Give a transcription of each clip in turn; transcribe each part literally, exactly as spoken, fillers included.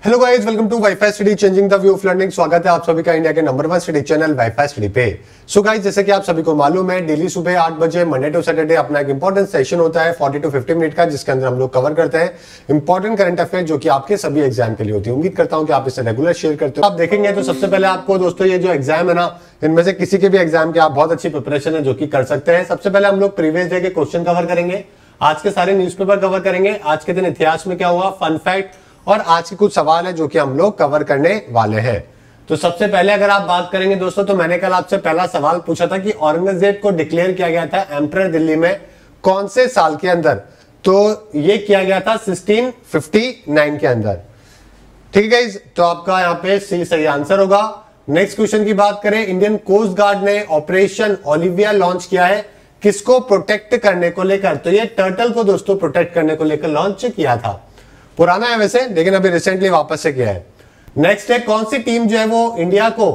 Hello guys, welcome to WiFi Study changing the view of learning. स्वागत है आप सभी का इंडिया के number one study channel WiFi Study पे। सो गाइस, जैसे कि आप सभी को मालूम है, डेली सुबह आठ बजे मंडे टू सैटरडे अपना एक इंपॉर्टेंट सेशन होता है फोर्टी टू फिफ्टी मिनट का, जिसके अंदर हम लोग कवर करते हैं इंपॉर्टेंट करंट अफेयर जो कि आपके सभी एग्जाम के लिए होती है। उम्मीद करता हूं कि आप इसे रेगुलर शेयर करते हो। आप देखेंगे तो सबसे पहले आपको दोस्तों ये जो एग्जाम है ना, इनमें से किसी के भी एग्जाम के आप बहुत अच्छी प्रिपरेशन है जो कि कर सकते हैं। सबसे पहले हम लोग प्रीवियस डे के क्वेश्चन कवर करेंगे, आज के सारे न्यूज़पेपर कवर करेंगे, आज के दिन इतिहास में क्या हुआ, फन फैक्ट, और आज के कुछ सवाल है जो कि हम लोग कवर करने वाले हैं। तो सबसे पहले अगर आप बात करेंगे दोस्तों, तो मैंने कल आपसे पहला सवाल पूछा था कि औरंगजेब को डिक्लेयर किया गया था एम्परर दिल्ली में कौन से साल के अंदर, तो ये किया गया था सिक्सटीन फिफ्टी नाइन के अंदर। ठीक है गाइस, तो आपका यहाँ पे सी सही आंसर होगा। नेक्स्ट क्वेश्चन की बात करें, इंडियन कोस्ट गार्ड ने ऑपरेशन ओलिविया लॉन्च किया है, किसको प्रोटेक्ट करने को लेकर? तो ये टर्टल को दोस्तों प्रोटेक्ट करने को लेकर लॉन्च किया था। पुराना है वैसे, लेकिन अभी रिसेंटली वापस से किया है। नेक्स्ट है, कौन सी टीम जो है वो इंडिया को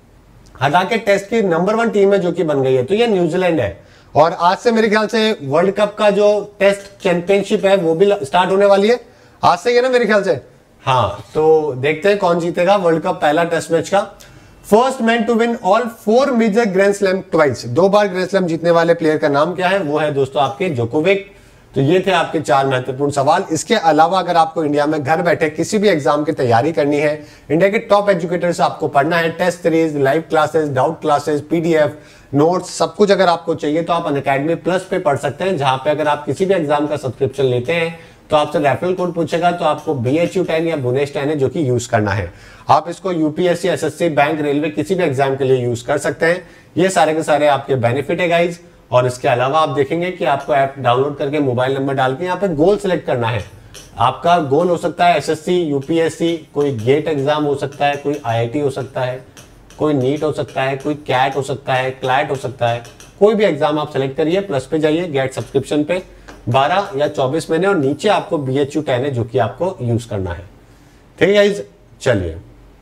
हटा के टेस्ट की नंबर वन टीम है जो कि बन गई है? तो ये न्यूजीलैंड है। और आज से मेरे ख्याल से वर्ल्ड कप का जो टेस्ट चैंपियनशिप है वो भी स्टार्ट होने वाली है, आज से ही है ना मेरे ख्याल से। हाँ, तो देखते हैं कौन जीतेगा वर्ल्ड कप पहला टेस्ट मैच का। First man to win all four major grand slam twice, दो बार ग्रैंड स्लैम जीतने वाले प्लेयर का नाम क्या है? वो है दोस्तों आपके जोकोविक। तो ये थे आपके चार महत्वपूर्ण सवाल। इसके अलावा अगर आपको इंडिया में घर बैठे किसी भी एग्जाम की तैयारी करनी है, इंडिया के टॉप एजुकेटर से आपको पढ़ना है, test series, live classes, doubt classes, PDF, notes, सब कुछ अगर आपको चाहिए तो आप अनअकैडमी प्लस पे पढ़ सकते हैं, जहां पे अगर आप किसी भी एग्जाम का सब्सक्रिप्शन लेते हैं तो आपसे रेफरल कोड पूछेगा, तो आपको बी एच यू टेन या बुनेश टेन है जो कि यूज करना है। आप इसको यूपीएससी, एसएससी, बैंक, रेलवे किसी भी एग्जाम के लिए यूज कर सकते हैं। ये सारे के सारे आपके बेनिफिट है गाइज। और इसके अलावा आप देखेंगे कि आपको ऐप डाउनलोड करके मोबाइल नंबर डाल के यहाँ पे गोल सिलेक्ट करना है। आपका गोल हो सकता है एसएससी, यूपीएससी, कोई गेट एग्जाम हो सकता है, कोई आईआईटी हो सकता है, कोई नीट हो सकता है, कोई कैट हो सकता है, क्लैट हो सकता है। कोई भी एग्जाम आप सेलेक्ट करिए, प्लस पे जाइए, गेट सब्सक्रिप्शन पे बारह या चौबीस महीने, और नीचे आपको बी एच यू टेन है जो कि आपको यूज करना है। ठीक है गाइस, चलिए।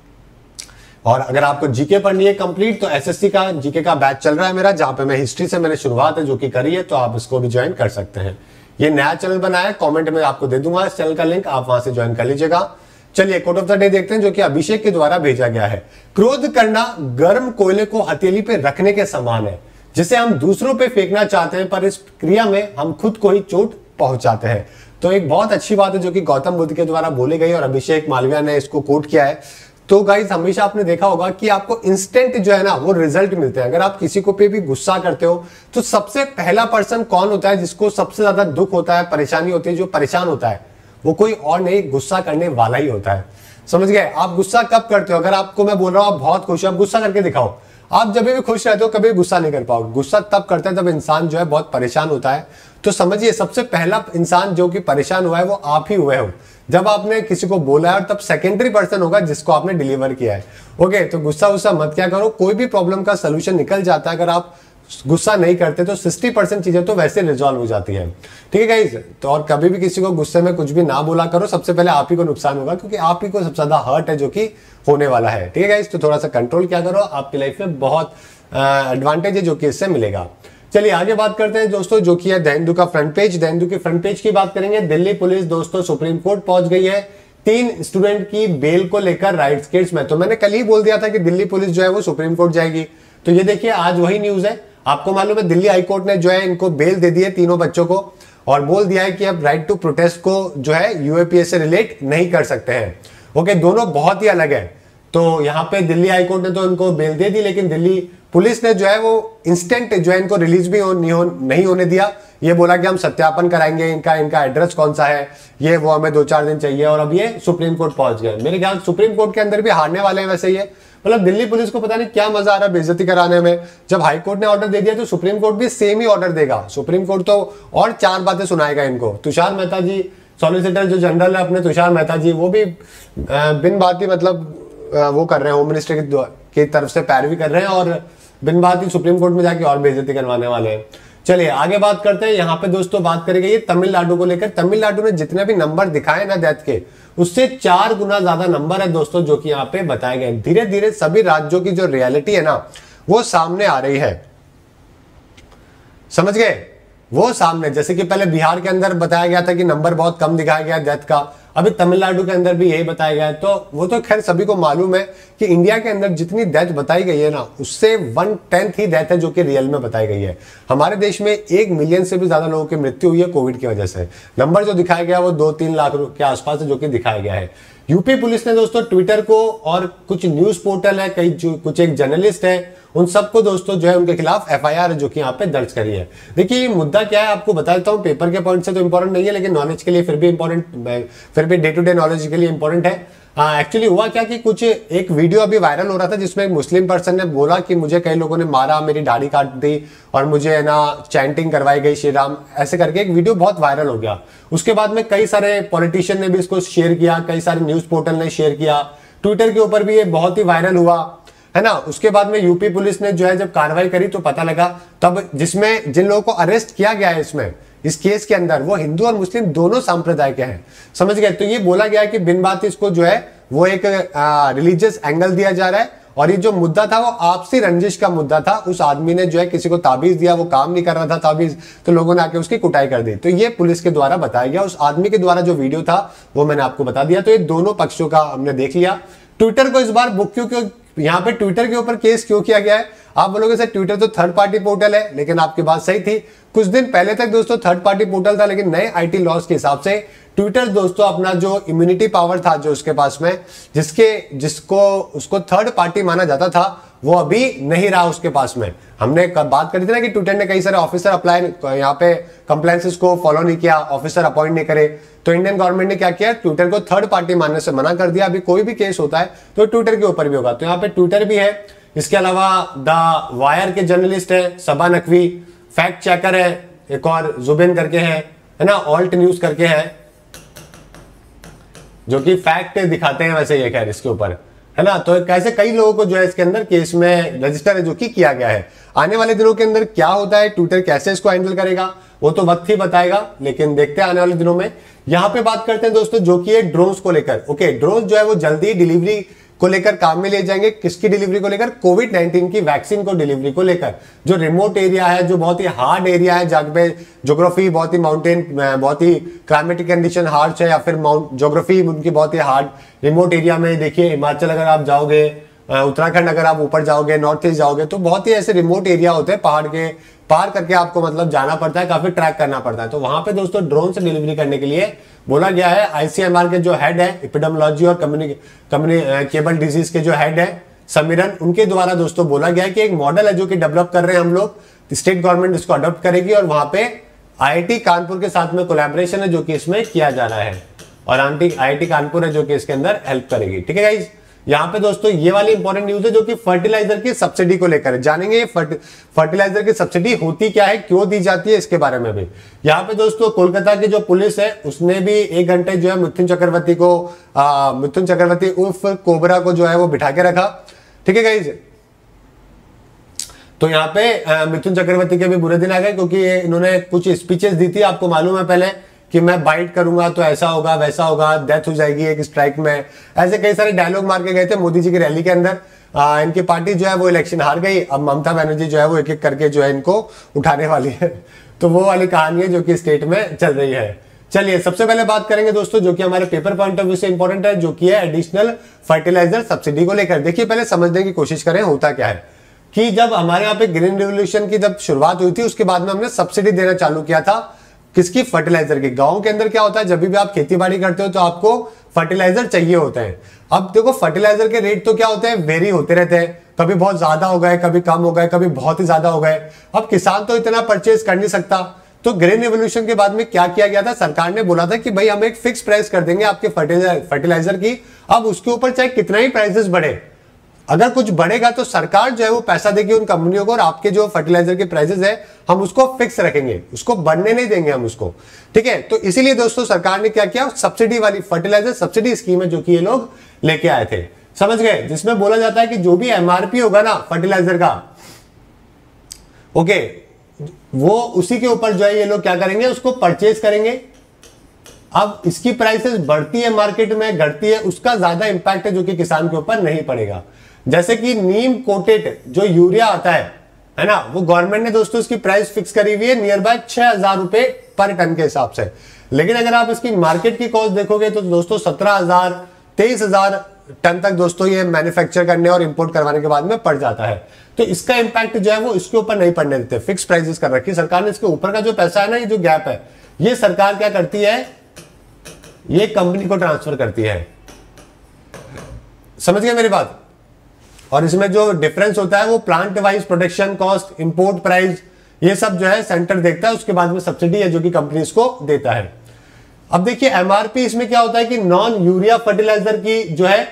और अगर आपको जीके पढ़नी है कंप्लीट, तो एसएससी का जीके का बैच चल रहा है मेरा, जहां पे मैं हिस्ट्री से मैंने शुरुआत है जो कि करी है, तो आप इसको भी ज्वाइन कर सकते हैं। ये नया चैनल बनाया है, कमेंट में आपको दे दूंगा इस चैनल का लिंक, आप वहां से ज्वाइन कर लीजिएगा। चलिए कोट ऑफ द डे देखते हैं जो कि अभिषेक के द्वारा भेजा गया है। क्रोध करना गर्म कोयले को हथेली पे रखने के समान है, जिसे हम दूसरों पे फेंकना चाहते हैं, पर इस क्रिया में हम खुद को ही चोट पहुंचाते हैं। तो एक बहुत अच्छी बात है जो कि गौतम बुद्ध के द्वारा बोली गई और अभिषेक मालविया ने इसको कोट किया है। तो गाइस, हमेशा आपने देखा होगा कि आपको इंस्टेंट जो है ना वो रिजल्ट मिलते हैं। अगर आप किसी को पे भी गुस्सा करते हो तो सबसे पहला पर्सन कौन होता है जिसको सबसे ज्यादा दुख होता है, परेशानी होती है, जो परेशान होता है, वो कोई और नहीं, गुस्सा करने वाला ही होता है। समझ गए? आप गुस्सा कब करते हो? अगर आपको मैं बोल रहा हूं आप बहुत खुश हो, आप गुस्सा करके दिखाओ। आप जब भी खुश रहते हो कभी गुस्सा नहीं कर पाओगे। गुस्सा तब करते हैं जब इंसान जो है बहुत परेशान होता है। तो समझिए, सबसे पहला इंसान जो कि परेशान हुआ है वो आप ही हुए हो जब आपने किसी को बोला है, और तब सेकेंडरी पर्सन होगा जिसको आपने डिलीवर किया है। ओके, तो गुस्सा गुस्सा मत क्या करो, कोई भी प्रॉब्लम का सोल्यूशन निकल जाता है। अगर आप गुस्सा नहीं करते तो सिक्सटी परसेंट चीजें तो वैसे रिजॉल्व हो जाती है। ठीक है गाइस, तो और कभी भी किसी को गुस्से में कुछ भी ना बोला करो, सबसे पहले आप ही को नुकसान होगा, क्योंकि आप ही को सबसे ज्यादा हर्ट है जो कि होने वाला है। ठीक है गाइस, तो थोड़ा सा कंट्रोल क्या करो, आपकी लाइफ में बहुत एडवांटेज है जो कि इससे मिलेगा। चलिए आगे बात करते हैं दोस्तों, जो कि है द हिंदू का फ्रंट पेज। द हिंदू के फ्रंट पेज की बात करेंगे। दिल्ली पुलिस दोस्तों सुप्रीम कोर्ट पहुंच गई है तीन स्टूडेंट की बेल को लेकर राइट्स केस में। तो मैंने कल ही बोल दिया था कि दिल्ली पुलिस जो है वो सुप्रीम कोर्ट जाएगी, तो ये देखिए आज वही न्यूज है। आपको मालूम है दिल्ली हाईकोर्ट ने जो है इनको बेल दे दी है तीनों बच्चों को, और बोल दिया है कि अब राइट टू प्रोटेस्ट को जो है यूएपीए से रिलेट नहीं कर सकते हैं। ओके, दोनों बहुत ही अलग है। तो यहाँ पे दिल्ली हाईकोर्ट ने तो इनको बेल दे दी, लेकिन दिल्ली पुलिस ने जो है वो इंस्टेंट जो है इनको रिलीज भी हो, नहीं, हो, नहीं होने दिया। ये बोला कि हम सत्यापन कराएंगे, इनका इनका एड्रेस कौन सा है, ये वो हमें दो चार दिन चाहिए, और अब ये सुप्रीम कोर्ट पहुंच गए। मेरे ख्याल सुप्रीम कोर्ट के अंदर भी हारने वाले हैं वैसे ये। मतलब दिल्ली पुलिस को पता नहीं क्या मजा आ रहा है बेइज्जती कराने में। जब हाई कोर्ट ने ऑर्डर दे दिया तो सुप्रीम कोर्ट भी सेम ही ऑर्डर देगा। सुप्रीम कोर्ट तो और चार बातें सुनाएगा इनको। तुषार मेहता जी, सॉलिसिटर जो जनरल है अपने तुषार मेहता जी, वो भी बिन बात ही मतलब वो कर रहे हैं, होम मिनिस्टर की तरफ से पैरवी कर रहे हैं, और बिन बात ही सुप्रीम कोर्ट में जाके और बेइज्जती करवाने वाले हैं। चलिए आगे बात करते हैं। यहाँ पे दोस्तों बात करेंगे ये तमिलनाडु को लेकर। तमिलनाडु ने जितने भी नंबर दिखाए ना डेथ के, उससे चार गुना ज्यादा नंबर है दोस्तों जो कि यहाँ पे बताए गए। धीरे धीरे सभी राज्यों की जो रियलिटी है ना वो सामने आ रही है, समझ गए? वो सामने, जैसे कि पहले बिहार के अंदर बताया गया था कि नंबर बहुत कम दिखाया गया डेथ का, अभी तमिलनाडु के अंदर भी यही बताया गया है। तो वो तो खैर सभी को मालूम है कि इंडिया के अंदर जितनी डेथ बताई गई है ना, उससे वन टेंथ ही डेथ है जो कि रियल में बताई गई है। हमारे देश में एक मिलियन से भी ज्यादा लोगों की मृत्यु हुई है कोविड की वजह से। नंबर जो दिखाया गया वो दो तीन लाख के आसपास है जो कि दिखाया गया है। यूपी पुलिस ने दोस्तों ट्विटर को और कुछ न्यूज पोर्टल है, कई जो कुछ एक जर्नलिस्ट है, उन सबको दोस्तों जो है उनके खिलाफ एफआईआर जो कि यहाँ पे दर्ज करी है। देखिए ये मुद्दा क्या है आपको बता देता हूँ, पेपर के पॉइंट से तो इंपॉर्टेंट नहीं है लेकिन नॉलेज के लिए फिर भी इंपॉर्टेंट, फिर भी डे टू डे नॉलेज के लिए इंपॉर्टेंट है। एक्चुअली हुआ क्या कि कुछ एक वीडियो अभी वायरल हो रहा था जिसमें एक मुस्लिम पर्सन ने बोला कि मुझे कई लोगों ने मारा, मेरी दाढ़ी काट दी और मुझे है ना चैंटिंग करवाई गई श्री राम, ऐसे करके एक वीडियो बहुत वायरल हो गया। उसके बाद में कई सारे पॉलिटिशियन ने भी इसको शेयर किया, कई सारे न्यूज पोर्टल ने शेयर किया, ट्विटर के ऊपर भी ये बहुत ही वायरल हुआ, है ना। उसके बाद में यूपी पुलिस ने जो है जब कार्रवाई करी तो पता लगा, तब जिसमें जिन लोगों को अरेस्ट किया गया है इसमें इस केस के अंदर वो हिंदू और मुस्लिम दोनों संप्रदाय के हैं, समझ गए। तो ये बोला गया है कि बिन बात इसको जो है वो एक रिलीजियस एंगल दिया जा रहा है और ये जो मुद्दा था वो आपसी रंजिश का मुद्दा था। उस आदमी ने जो है किसी को ताबीज दिया, वो काम नहीं कर रहा था ताबीज, तो लोगों ने आके उसकी कुटाई कर दी। तो ये पुलिस के द्वारा बताया गया, उस आदमी के द्वारा जो वीडियो था वो मैंने आपको बता दिया। तो ये दोनों पक्षों का हमने देख लिया। ट्विटर को इस बार बुक क्यों क्यों यहाँ पे ट्विटर के ऊपर केस क्यों किया गया है? आप बोलोगे सर ट्विटर तो थर्ड पार्टी पोर्टल है, लेकिन आपकी बात सही थी। कुछ दिन पहले तक दोस्तों थर्ड पार्टी पोर्टल था, लेकिन नए आईटी लॉस के हिसाब से ट्विटर दोस्तों अपना जो इम्यूनिटी पावर था जो उसके पास में, जिसके जिसको उसको थर्ड पार्टी माना जाता था, वो अभी नहीं रहा उसके पास में। हमने बात करी थी ना कि ट्विटर ने कई सारे ऑफिसर अप्लाई यहाँ पे कंप्लायंसेस को फॉलो नहीं किया, ऑफिसर अपॉइंट नहीं करे, तो इंडियन गवर्नमेंट ने क्या किया, ट्विटर को थर्ड पार्टी मानने से मना कर दिया। अभी कोई भी केस होता है तो ट्विटर के ऊपर भी होगा। तो यहाँ पे ट्विटर भी है, इसके अलावा द वायर के जर्नलिस्ट है सबा नकवी, फैक्ट चेकर है एक और जुबिन करके है, है ना, ऑल्ट न्यूज करके है जो कि फैक्ट दिखाते हैं वैसे ये खैर इसके ऊपर, है ना। तो कैसे कई लोगों को जो है इसके अंदर केस में रजिस्टर है जो कि किया गया है। आने वाले दिनों के अंदर क्या होता है, ट्विटर कैसे इसको हैंडल करेगा वो तो वक्त ही बताएगा, लेकिन देखते हैं आने वाले दिनों में। यहां पे बात करते हैं दोस्तों जो कि है ड्रोन्स को लेकर। ओके, ड्रोन जो है वो जल्दी डिलीवरी को लेकर काम में ले जाएंगे। किसकी डिलीवरी को लेकर? कोविड नाइनटीन की वैक्सीन को डिलीवरी को लेकर। जो रिमोट एरिया है, जो बहुत ही हार्ड एरिया है, जहां पे ज्योग्राफी बहुत ही माउंटेन, बहुत ही क्लाइमेटिक कंडीशन हार्ड है, या फिर ज्योग्राफी उनकी बहुत ही हार्ड, रिमोट एरिया में देखिए हिमाचल अगर आप जाओगे, उत्तराखंड अगर आप ऊपर जाओगे, नॉर्थ ईस्ट जाओगे, तो बहुत ही ऐसे रिमोट एरिया होते हैं, पहाड़ के पार करके आपको मतलब जाना पड़ता है, काफी ट्रैक करना पड़ता है। तो वहां पे दोस्तों ड्रोन से डिलीवरी करने के लिए बोला गया है। आईसीएमआर के जो हेड है, एपिडेमियोलॉजी और कम्युनिकेबल डिजीज के जो हेड है समीरन, उनके द्वारा दोस्तों बोला गया है कि एक मॉडल है जो कि डेवलप कर रहे हैं हम लोग, स्टेट गवर्नमेंट इसको अडॉप्ट करेगी और वहां पे आईआईटी कानपुर के साथ में कोलैबोरेशन है जो कि इसमें किया जा रहा है, और आईआईटी कानपुर है जो कि इसके अंदर हेल्प करेगी। ठीक है गाइस, यहाँ पे दोस्तों ये वाली इंपॉर्टेंट न्यूज है जो कि फर्टिलाइजर की सब्सिडी को लेकर है। जानेंगे ये फर्ट, फर्टिलाइजर की सब्सिडी होती क्या है, क्यों दी जाती है, इसके बारे में भी। यहाँ पे दोस्तों कोलकाता की जो पुलिस है उसने भी एक घंटे जो है मिथुन चक्रवर्ती को आ, मिथुन चक्रवर्ती उर्फ कोबरा को जो है वो बिठा के रखा। ठीक है गाइस, तो यहाँ पे मिथुन चक्रवर्ती के भी बुरे दिन आ गए क्योंकि इन्होंने कुछ स्पीचेस दी थी, आपको मालूम है पहले कि मैं बाइट करूंगा तो ऐसा होगा वैसा होगा, डेथ हो जाएगी एक स्ट्राइक में, ऐसे कई सारे डायलॉग मार के गए थे मोदी जी की रैली के अंदर। आ, इनकी पार्टी जो है वो इलेक्शन हार गई। अब ममता बनर्जी जो है वो एक एक करके जो है इनको उठाने वाली है। तो वो वाली कहानी है जो कि स्टेट में चल रही है। चलिए सबसे पहले बात करेंगे दोस्तों जो कि हमारे पेपर पॉइंट ऑफ व्यू से इंपॉर्टेंट है, जो कि है एडिशनल फर्टिलाइजर सब्सिडी को लेकर। देखिए पहले समझने की कोशिश करें होता क्या है कि जब हमारे यहाँ पे ग्रीन रिवोल्यूशन की जब शुरुआत हुई थी उसके बाद में हमने सब्सिडी देना चालू किया था। किसकी? फर्टिलाइजर की। गांव के अंदर क्या होता है, जब भी आप खेती बाड़ी करते हो तो आपको फर्टिलाइजर चाहिए होते हैं। अब देखो फर्टिलाइजर के रेट तो क्या होते हैं, वेरी होते रहते हैं, कभी बहुत ज्यादा हो गए, कभी कम हो गए, कभी बहुत ही ज्यादा हो गए। अब किसान तो इतना परचेज कर नहीं सकता, तो ग्रीन रिवोल्यूशन के बाद में क्या किया गया था, सरकार ने बोला था कि भाई हम एक फिक्स प्राइस कर देंगे आपके फर्टिलाइजर फर्टिलाइजर की। अब उसके ऊपर चाहे कितना ही प्राइसेस बढ़े, अगर कुछ बढ़ेगा तो सरकार जो है वो पैसा देगी उन कंपनियों को, और आपके जो फर्टिलाइजर के प्राइसेस है हम उसको फिक्स रखेंगे, उसको बढ़ने नहीं देंगे हम उसको। ठीक है, तो इसीलिए दोस्तों सरकार ने क्या किया, सब्सिडी वाली फर्टिलाइजर सब्सिडी स्कीम है जो कि ये लोग लेके आए थे, समझ गए, जिसमें बोला जाता है कि जो भी एमआरपी होगा ना फर्टिलाइजर का, ओके, वो उसी के ऊपर जो है ये लोग क्या करेंगे, उसको परचेज करेंगे। अब इसकी प्राइसेस बढ़ती है मार्केट में, घटती है, उसका ज्यादा इंपैक्ट है जो कि किसान के ऊपर नहीं पड़ेगा। जैसे कि नीम कोटेड जो यूरिया आता है है ना, वो गवर्नमेंट ने दोस्तों इसकी प्राइस फिक्स करी हुई है नियर बाय छह हजार रुपए पर टन के हिसाब से। लेकिन अगर आप इसकी मार्केट की कॉस्ट देखोगे तो दोस्तों सत्रह हजार तेईस हजार टन तक दोस्तों ये मैन्युफैक्चर करने और इंपोर्ट करवाने के बाद में पड़ जाता है। तो इसका इंपैक्ट जो है वो इसके ऊपर नहीं पड़ने देते, फिक्स प्राइसेस कर रखी सरकार ने। इसके ऊपर का जो पैसा है ना, ये जो गैप है, ये सरकार क्या करती है, ये कंपनी को ट्रांसफर करती है। समझ गए मेरी बात? और इसमें जो डिफरेंस होता है वो plant wise production cost, import price, ये सब जो है सेंटर देखता है। उसके बाद में सब्सिडी है जो कि कंपनी को देता है। अब देखिए एमआरपी इसमें क्या होता है कि नॉन यूरिया फर्टिलाइजर की जो है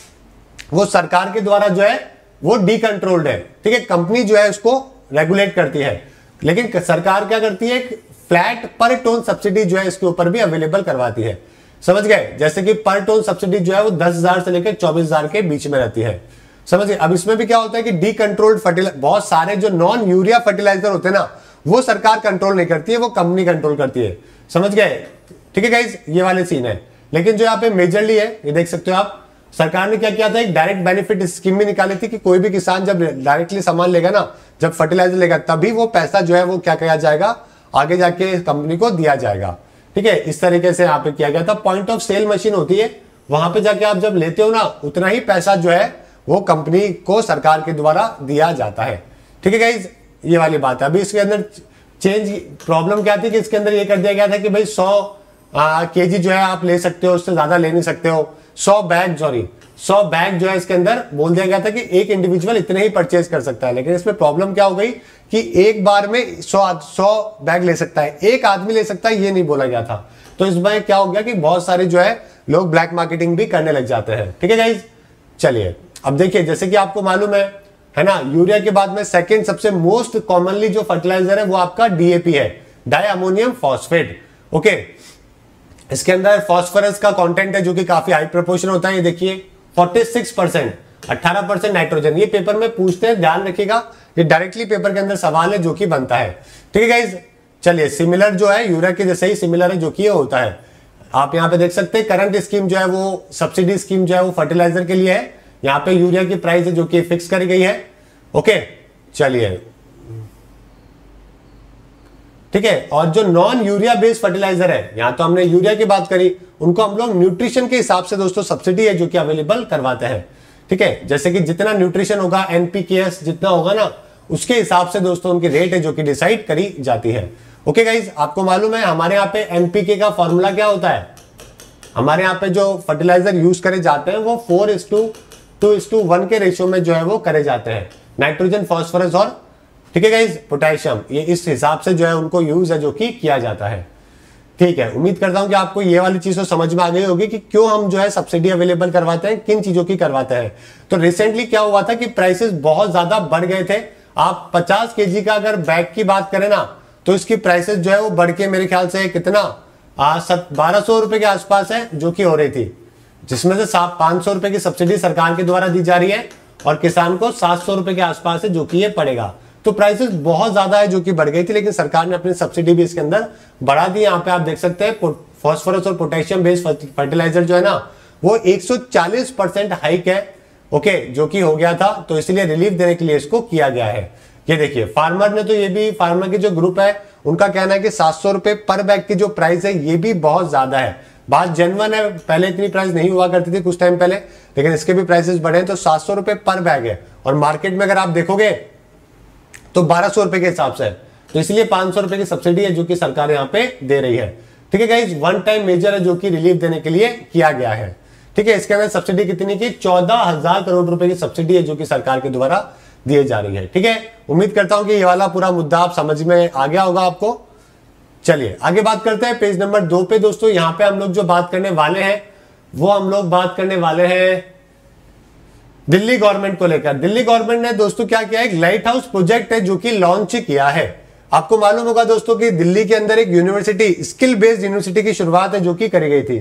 वो सरकार के द्वारा जो है वो डी कंट्रोल्ड है, ठीक है। कंपनी जो है उसको रेगुलेट करती है, लेकिन सरकार क्या करती है, फ्लैट पर टोन सब्सिडी जो है इसके ऊपर भी अवेलेबल करवाती है। समझ गए? जैसे कि पर टोन सब्सिडी जो है वो दस हजार से लेकर चौबीस हजार के बीच में रहती है। समझ गए? अब इसमें भी क्या होता है कि डी कंट्रोल्ड फर्टिलाइजर, बहुत सारे जो नॉन यूरिया फर्टिलाइजर होते हैं ना, वो सरकार कंट्रोल नहीं करती है, वो कंपनी कंट्रोल करती है। समझ गए? ठीक है गाइस, ये वाले सीन है। लेकिन जो यहाँ पे मेजरली है, ये देख सकते हो आप, सरकार ने क्या किया था, एक डायरेक्ट बेनिफिट स्कीम भी निकाली थी कि कोई भी किसान जब डायरेक्टली सामान लेगा ना, जब फर्टिलाइजर लेगा, तभी वो पैसा जो है वो क्या किया जाएगा, आगे जाके कंपनी को दिया जाएगा। ठीक है, इस तरीके से यहाँ पे किया गया था। पॉइंट ऑफ सेल मशीन होती है, वहां पे जाके आप जब लेते हो ना, उतना ही पैसा जो है वो कंपनी को सरकार के द्वारा दिया जाता है। ठीक है गाइज, ये वाली बात है। अभी इसके अंदर चेंज प्रॉब्लम क्या थी कि इसके अंदर ये कर दिया गया था कि भाई सौ केजी जो है आप ले सकते हो, उससे ज्यादा ले नहीं सकते हो। सौ बैग सॉरी सौ बैग जो है इसके अंदर बोल दिया गया था कि एक इंडिविजुअल इतने ही परचेज कर सकता है। लेकिन इसमें प्रॉब्लम क्या हो गई कि एक बार में सौ सौ बैग ले सकता है, एक आदमी ले सकता है, ये नहीं बोला गया था। तो इस बार क्या हो गया कि बहुत सारे जो है लोग ब्लैक मार्केटिंग भी करने लग जाते हैं। ठीक है गाइज, चलिए अब देखिए, जैसे कि आपको मालूम है है ना, यूरिया के बाद में सेकंड सबसे मोस्ट कॉमनली जो फर्टिलाइजर है वो आपका डीएपी है, डाई अमोनियम फॉस्फेट। ओके, इसके अंदर फॉस्फोरस का कंटेंट है जो कि काफी हाई प्रोपोर्शन होता है। ये देखिए छियालीस परसेंट, अठारह परसेंट नाइट्रोजन। ये पेपर में पूछते हैं, ध्यान रखिएगा, ये डायरेक्टली पेपर के अंदर सवाल है जो कि बनता है। ठीक है गाइज, चलिए सिमिलर जो है यूरिया के जैसे ही सिमिलर है जो कि ये होता है। आप यहाँ पे देख सकते हैं करंट स्कीम जो है वो सब्सिडी स्कीम जो है वो फर्टिलाइजर के लिए है। यहाँ पे यूरिया की प्राइस है जो कि फिक्स करी गई है। ओके, चलिए ठीक है। और जो नॉन यूरिया बेस्ड फर्टिलाइजर है, यहां तो हमने यूरिया की बात करी, उनको हम लोग न्यूट्रिशन के हिसाब से दोस्तों सब्सिडी है जो कि अवेलेबल करवाते हैं। ठीक है, जैसे कि जितना न्यूट्रिशन होगा, एनपीकेएस जितना होगा ना, उसके हिसाब से दोस्तों उनकी रेट है जो कि डिसाइड करी जाती है। ओके गाइज, आपको मालूम है हमारे यहाँ पे एनपीके का फॉर्मूला क्या होता है? हमारे यहाँ पे जो फर्टिलाइजर यूज करे जाते हैं वो four is to two is to one के रेशियो में जो है वो करे जाते हैं। नाइट्रोजन, फॉस्फोरस और ठीक है गाइज पोटेशियम, ये इस हिसाब से जो है उनको यूज है जो कि किया जाता है। ठीक है, उम्मीद करता हूं कि आपको ये वाली चीज तो समझ में आ गई होगी कि क्यों हम जो है सब्सिडी अवेलेबल करवाते हैं, किन चीजों की करवाते हैं। तो रिसेंटली क्या हुआ था कि प्राइसेस बहुत ज्यादा बढ़ गए थे। आप पचास केजी का अगर बैग की बात करें ना, तो इसकी प्राइसेस जो है वो बढ़ के मेरे ख्याल से कितना बारह सौ रुपए के आसपास है जो कि हो रही थी, जिसमें से पांच सौ रुपए की सब्सिडी सरकार के द्वारा दी जा रही है और किसान को सात सौ रुपए के आसपास है जो कि ये पड़ेगा। तो प्राइसेस बहुत ज्यादा है जो कि बढ़ गई थी, लेकिन सरकार ने अपनी सब्सिडी भी इसके अंदर बढ़ा दी। यहाँ पे आप देख सकते हैं फॉस्फोरस और पोटेशियम बेस्ड फर्टिलाइजर जो है ना वो एक सौ चालीस परसेंट हाइक है। ओके, जो कि हो गया था, तो इसलिए रिलीफ देने के लिए इसको किया गया है। ये देखिए फार्मर ने तो ये भी, फार्मर की जो ग्रुप है उनका कहना है कि सात सौ रुपए पर बैग की जो प्राइस है ये भी बहुत ज्यादा है। बात जेन्युइन है, पहले इतनी प्राइस नहीं हुआ करती थी कुछ टाइम पहले, लेकिन इसके भी प्राइसेस बढ़े हैं। तो सात सौ रुपए पर बैग है और मार्केट में अगर आप देखोगे तो बारह सौ रुपए के हिसाब से, तो इसलिए पांच सौ रुपए की सब्सिडी है जो कि सरकार यहाँ पे दे रही है। ठीक है गाइस, वन टाइम मेजर है जो कि रिलीफ देने के लिए किया गया है। ठीक है, इसके अंदर सब्सिडी कितनी की, चौदह हजार करोड़ रुपए की सब्सिडी है जो कि सरकार के द्वारा दिए जा रही है। ठीक है, उम्मीद करता हूं कि ये वाला पूरा मुद्दा आप समझ में आ गया होगा आपको। चलिए आगे बात करते हैं पेज नंबर दो पे। दोस्तों यहाँ पे हम लोग जो बात करने वाले हैं वो हम लोग बात करने वाले हैं दिल्ली गवर्नमेंट को लेकर। दिल्ली गवर्नमेंट ने दोस्तों क्या किया, एक लाइट हाउस प्रोजेक्ट है जो कि लॉन्च किया है। आपको मालूम होगा दोस्तों कि दिल्ली के अंदर एक यूनिवर्सिटी, स्किल बेस्ड यूनिवर्सिटी की शुरुआत है जो कि करी गई थी।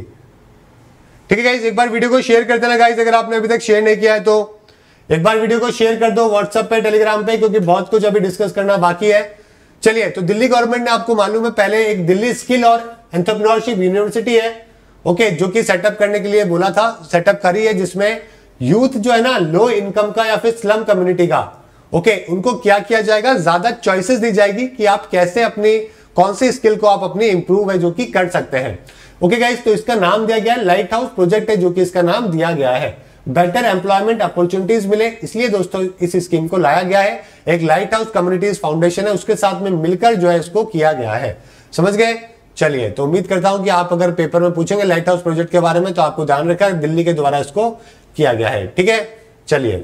ठीक है गाइस, एक बार वीडियो को शेयर कर देना गाइस, अगर आपने अभी तक शेयर नहीं किया है तो एक बार वीडियो को शेयर कर दो व्हाट्सएप पे, टेलीग्राम पे, क्योंकि बहुत कुछ अभी डिस्कस करना बाकी है। चलिए, तो दिल्ली गवर्नमेंट ने, आपको मालूम है, पहले एक दिल्ली स्किल और एंटरप्रेन्योरशिप यूनिवर्सिटी है, ओके, जो कि सेटअप करने के लिए बोला था, सेटअप करी है, जिसमें यूथ जो है ना लो इनकम का या फिर स्लम कम्युनिटी का, ओके, उनको क्या किया जाएगा, ज्यादा चॉइसेस दी जाएगी कि आप कैसे अपनी कौन सी स्किल को आप अपनी इंप्रूव है जो कि कर सकते हैं। ओके गाइस, तो इसका नाम दिया गया है लाइट हाउस प्रोजेक्ट है, जो कि इसका नाम दिया गया है। बेटर एम्प्लॉयमेंट अपॉर्चुनिटीज मिले, इसलिए दोस्तों इस स्कीम को लाया गया है। एक लाइट हाउस कम्युनिटीज फाउंडेशन है, उसके साथ में मिलकर जो है इसको किया गया है। समझ गए? चलिए, तो उम्मीद करता हूं कि आप अगर पेपर में पूछेंगे लाइट हाउस प्रोजेक्ट के बारे में तो आपको ध्यान रखा दिल्ली के द्वारा इसको किया गया है। ठीक है, चलिए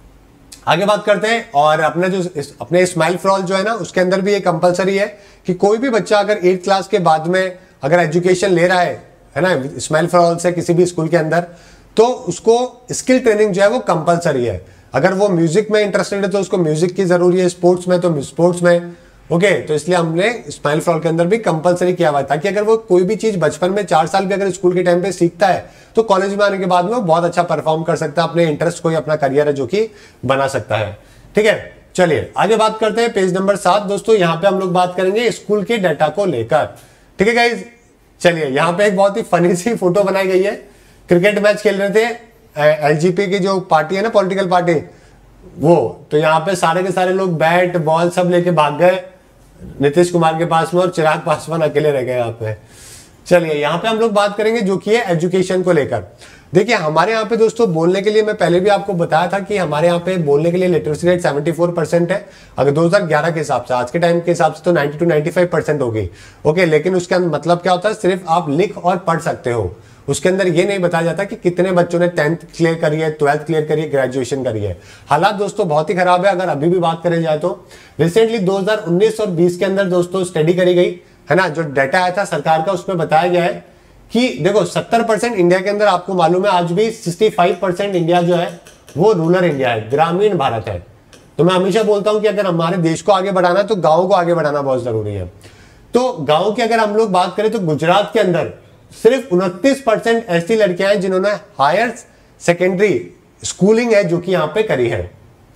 आगे बात करते हैं। और अपने जो इस, अपने स्माइल फॉर ऑल जो है ना, उसके अंदर भी ये कंपलसरी है कि कोई भी बच्चा अगर एट्थ क्लास के बाद में अगर एजुकेशन ले रहा है है ना स्माइल फॉर ऑल से किसी भी स्कूल के अंदर, तो उसको स्किल ट्रेनिंग जो है वो कंपलसरी है। अगर वो म्यूजिक में इंटरेस्टेड है तो उसको म्यूजिक की जरूरी है, स्पोर्ट्स में तो स्पोर्ट्स में। ओके, तो इसलिए हमने स्माइल फॉर ऑल के अंदर भी कंपलसरी किया हुआ है, ताकि अगर वो कोई भी चीज बचपन में चार साल भी अगर स्कूल के टाइम पे सीखता है तो कॉलेज में आने के बाद में वो बहुत अच्छा परफॉर्म कर सकता है, अपने इंटरेस्ट को ही अपना करियर है जो कि बना सकता है। ठीक है, चलिए आगे बात करते हैं। पेज नंबर सात दोस्तों, यहाँ पे हम लोग बात करेंगे स्कूल के डाटा को लेकर। ठीक है गाइज, चलिए यहाँ पे एक बहुत ही फनी सी फोटो बनाई गई है। क्रिकेट मैच खेल रहे थे, एलजीपी की जो पार्टी है ना, पॉलिटिकल पार्टी, वो तो यहाँ पे सारे के सारे लोग बैट बॉल सब लेके भाग गए नीतीश कुमार के पास में, और चिराग पासवान अकेले रह गए यहाँ पे। चलिए यहाँ पे हम लोग बात करेंगे जो कि है एजुकेशन को लेकर। देखिए हमारे यहाँ पे दोस्तों बोलने के लिए, मैं पहले भी आपको बताया था कि हमारे यहाँ पे बोलने के लिए लिटरेसी रेट चौहत्तर परसेंट है। अगर दो हज़ार ग्यारह के हिसाब से, आज के टाइम के हिसाब से तो नब्बे टू पचानवे परसेंट होगी। ओके, लेकिन उसके अंदर मतलब क्या होता है, सिर्फ आप लिख और पढ़ सकते हो। उसके अंदर ये नहीं बताया जाता कि कितने बच्चों ने टेंथ क्लियर करी है, ट्वेल्थ क्लियर करी है, ग्रेजुएशन करी है। हालात दोस्तों बहुत ही खराब है। अगर अभी भी बात करें जाए तो रिसेंटली दो हज़ार उन्नीस और बीस के अंदर दोस्तों स्टडी करी गई है ना, जो डाटा आया था सरकार का, उसमें बताया गया है कि देखो सत्तर परसेंट इंडिया के अंदर, आपको मालूम है आज भी पैंसठ परसेंट इंडिया जो है वो रूरल इंडिया है, ग्रामीण भारत है। तो मैं हमेशा बोलता हूं कि अगर हमारे देश को आगे बढ़ाना है तो गांव को आगे बढ़ाना बहुत जरूरी है। तो गांव की अगर हम लोग बात करें तो गुजरात के अंदर सिर्फ उनतीस परसेंट ऐसी लड़कियां हैं जिन्होंने हायर सेकेंडरी स्कूलिंग है जो कि यहां पे करी है,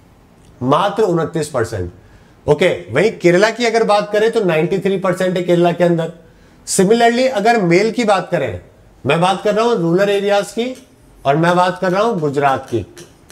मात्र उनतीस परसेंट। ओके, वहीं केरला की अगर बात करें तो तिरानवे परसेंट है केरला के अंदर। सिमिलरली अगर मेल की बात करें, मैं बात कर रहा हूं रूरल एरियाज की और मैं बात कर रहा हूं गुजरात की,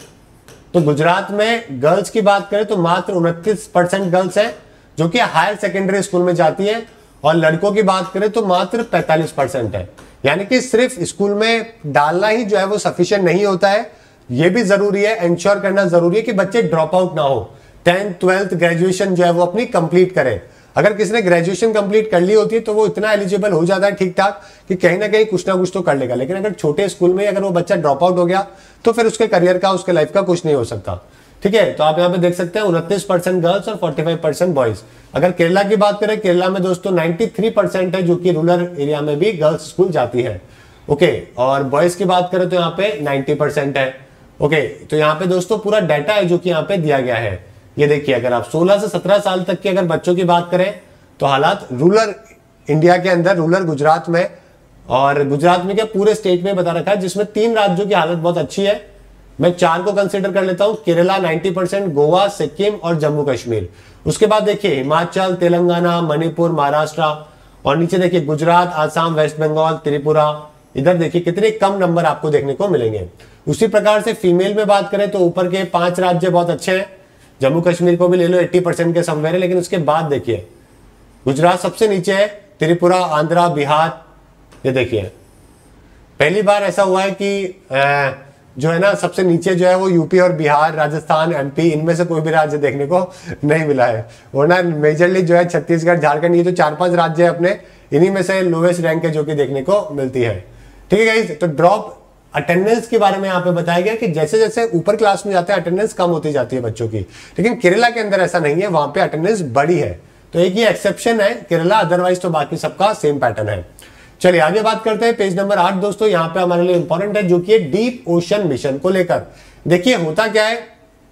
तो गुजरात में गर्ल्स की बात करें तो मात्र उनतीस परसेंट गर्ल्स है जो कि हायर सेकेंडरी स्कूल में जाती है, और लड़कों की बात करें तो मात्र पैंतालीस परसेंट है। यानी कि सिर्फ स्कूल में डालना ही जो है वो सफिशिएंट नहीं होता है, ये भी जरूरी है, इंश्योर करना जरूरी है कि बच्चे ड्रॉप आउट ना हो, टेंथ ट्वेल्थ ग्रेजुएशन जो है वो अपनी कंप्लीट करें। अगर किसी ने ग्रेजुएशन कंप्लीट कर ली होती है तो वो इतना एलिजिबल हो जाता है ठीक ठाक कि कहीं ना कहीं कुछ ना कुछ तो कर लेगा। लेकिन अगर छोटे स्कूल में अगर वो बच्चा ड्रॉप आउट हो गया तो फिर उसके करियर का, उसके लाइफ का कुछ नहीं हो सकता। ठीक है, तो आप यहाँ पे देख सकते हैं उनतीस परसेंट गर्ल्स और पैंतालीस परसेंट बॉयज। अगर केरला की बात करें, केरला में दोस्तों तिरानवे परसेंट है जो कि रूरल एरिया में भी गर्ल्स स्कूल जाती है। ओके, और बॉयज की बात करें तो यहाँ पे नब्बे परसेंट है। ओके, तो यहाँ पे दोस्तों पूरा डाटा है जो कि यहाँ पे दिया गया है। ये देखिए, अगर आप सोलह से सत्रह साल तक के अगर बच्चों की बात करें तो हालात रूरल इंडिया के अंदर, रूरल गुजरात में, और गुजरात में क्या पूरे स्टेट में बता रखा है, जिसमें तीन राज्यों की हालत बहुत अच्छी है। मैं चार को कंसीडर कर लेता हूं, केरला नब्बे परसेंट, गोवा, सिक्किम और जम्मू कश्मीर। उसके बाद देखिए हिमाचल, तेलंगाना, मणिपुर, महाराष्ट्र, और नीचे देखिए गुजरात, आसाम, वेस्ट बंगाल, त्रिपुरा। इधर देखिए कितने कम नंबर आपको देखने को मिलेंगे। उसी प्रकार से फीमेल में बात करें तो ऊपर के पांच राज्य बहुत अच्छे हैं, जम्मू कश्मीर को भी ले लो, अस्सी परसेंट के समवेयर है। लेकिन उसके बाद देखिए गुजरात सबसे नीचे है, त्रिपुरा, आंध्रा, बिहार। ये देखिए पहली बार ऐसा हुआ है कि आ, जो है ना सबसे नीचे जो है वो यूपी और बिहार, राजस्थान, एमपी, इनमें से कोई भी राज्य देखने को नहीं मिला है। वरना मेजरली जो है छत्तीसगढ़, झारखंड, ये जो चार पांच राज्य है अपने, इन्हीं में से लोवेस्ट रैंक है जो कि देखने को मिलती है। ठीक है गाइस, तो ड्रॉप अटेंडेंस के बारे में यहाँ पे बताया गया कि जैसे जैसे ऊपर क्लास में जाते हैं अटेंडेंस कम होती जाती है बच्चों की, लेकिन केरला के अंदर ऐसा नहीं है, वहां पे अटेंडेंस बड़ी है। तो एक ही एक्सेप्शन है केरला, अदरवाइज तो बाकी सबका सेम पैटर्न है। चलिए आगे बात करते हैं, पेज नंबर आठ दोस्तों, यहाँ पे हमारे लिए इंपॉर्टेंट है जो कि डीप ओशन मिशन को लेकर। देखिए होता क्या है,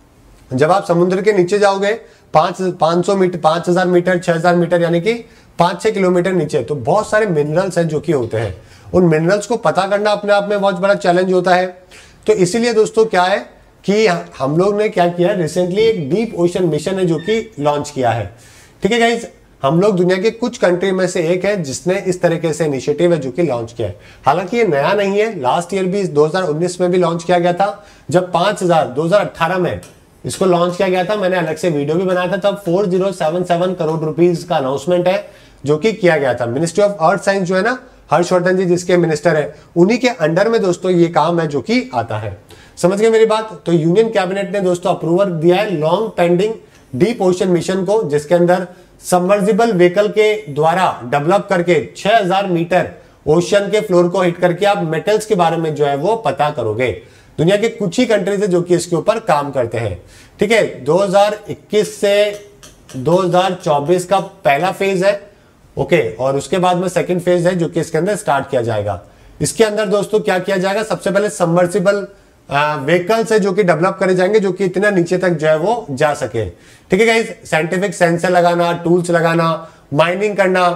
जब आप समुद्र के नीचे जाओगे पांच पांच सौ मीटर, पांच हजार मीटर, छह हजार मीटर, यानी कि पांच छह किलोमीटर नीचे, तो बहुत सारे मिनरल्स हैं जो कि होते हैं। उन मिनरल्स को पता करना अपने आप में बहुत बड़ा चैलेंज होता है। तो इसीलिए दोस्तों क्या है कि हम लोग ने क्या किया, रिसेंटली एक डीप ओशन मिशन है जो कि लॉन्च किया है। ठीक है गाइज, हम लोग दुनिया के कुछ कंट्री में से एक है जिसने इस तरीके से इनिशिएटिव है जो कि लॉन्च किया है। हालांकि ये नया नहीं है, लास्ट ईयर भी दो हज़ार उन्नीस में भी लॉन्च किया गया था, जब पांच हजार दो हज़ार अठारह में इसको लॉन्च किया गया था। मैंने अलग से वीडियो भी बनाया था, तब चार हज़ार सतहत्तर करोड़ रुपीस का अनाउंसमेंट है। जो कि किया गया था। मिनिस्ट्री ऑफ अर्थ साइंस जो है ना, हर्षवर्धन जी जिसके मिनिस्टर है, उन्हीं के अंडर में दोस्तों ये काम है जो कि आता है। समझ गए मेरी बात? तो यूनियन कैबिनेट ने दोस्तों अप्रूवल दिया है long pending deep ocean mission को, जिसके अंदर सबमर्सिबल व्हीकल के द्वारा डेवलप करके छह हज़ार मीटर ओशन के फ्लोर को हिट करके आप मेटल्स के बारे में जो है वो पता करोगे। दुनिया के कुछ ही कंट्रीज है जो कि इसके ऊपर काम करते हैं। ठीक है, दो हज़ार इक्कीस से दो हज़ार चौबीस का पहला फेज है। ओके, और उसके बाद में सेकंड फेज है जो कि इसके अंदर स्टार्ट किया जाएगा। इसके अंदर दोस्तों क्या किया जाएगा, सबसे पहले सबमर्सिबल व्हीकल्स है जो कि डेवलप करे जाएंगे, जो कि इतना नीचे तक जो है वो जा सके। ठीक है गाइस, साइंटिफिक सेंसर लगाना, टूल्स लगाना, माइनिंग करना,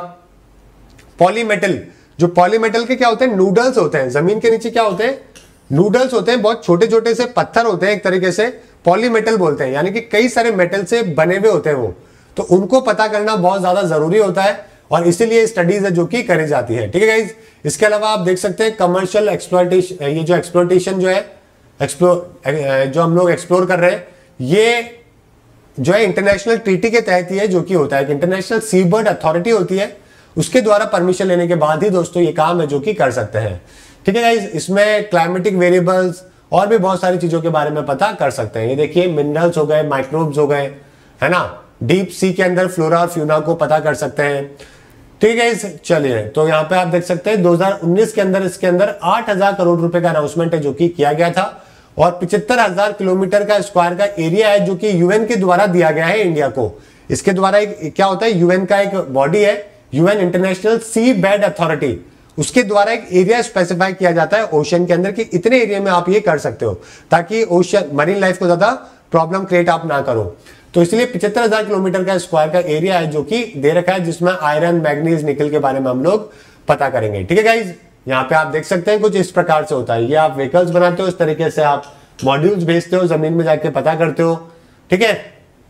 पॉलीमेटल, जो पॉलीमेटल के क्या होते हैं, नूडल्स होते हैं, जमीन के नीचे क्या होते हैं, नूडल्स होते हैं, बहुत छोटे छोटे से पत्थर होते हैं, एक तरीके से पॉलीमेटल बोलते हैं, यानी कि कई सारे मेटल से बने हुए होते हैं वो, तो उनको पता करना बहुत ज्यादा जरूरी होता है और इसीलिए स्टडीज है जो कि करी जाती है। ठीक है गाइस, इसके अलावा आप देख सकते हैं कमर्शियल एक्सप्लॉयटेशन, ये जो एक्सप्लोटेशन जो है एक्सप्लोर जो हम लोग एक्सप्लोर कर रहे हैं, ये जो है इंटरनेशनल ट्रीटी के तहत ही है जो कि होता है कि इंटरनेशनल सी बर्ड अथॉरिटी होती है, उसके द्वारा परमिशन लेने के बाद ही दोस्तों ये काम है जो कि कर सकते हैं। ठीक है गाइस, इसमें क्लाइमेटिक वेरिएबल्स और भी बहुत सारी चीजों के बारे में पता कर सकते हैं। ये देखिए मिनरल्स हो गए, माइक्रोब्स हो गए, है ना, डीप सी के अंदर फ्लोरा और फ्यूना को पता कर सकते हैं। ठीक है, चलिए, तो यहाँ पे आप देख सकते हैं दो हज़ार उन्नीस के अंदर इसके अंदर आठ हज़ार करोड़ रुपए का अनाउंसमेंट है जो कि किया गया था और पचहत्तर हज़ार किलोमीटर का स्क्वायर का एरिया है जो कि यूएन के द्वारा दिया गया है इंडिया को। इसके द्वारा एक क्या होता है, यूएन का एक बॉडी है, UN International Seabed Authority, उसके द्वारा एक एरिया स्पेसिफाई किया जाता है ओशन के अंदर कि इतने एरिया में आप ये कर सकते हो, ताकि ओशन मरीन लाइफ को ज्यादा प्रॉब्लम क्रिएट आप ना करो। तो इसलिए पचहत्तर हजार किलोमीटर का स्क्वायर का एरिया है जो कि दे रखा है, जिसमें आयरन, मैग्नीज, निकल के बारे में हम लोग पता करेंगे। ठीक है गाइज, यहाँ पे आप देख सकते हैं कुछ इस प्रकार से होता है। ये आप व्हीकल्स बनाते हो, इस तरीके से आप मॉड्यूल्स भेजते हो, जमीन में जाके पता करते हो। ठीक है,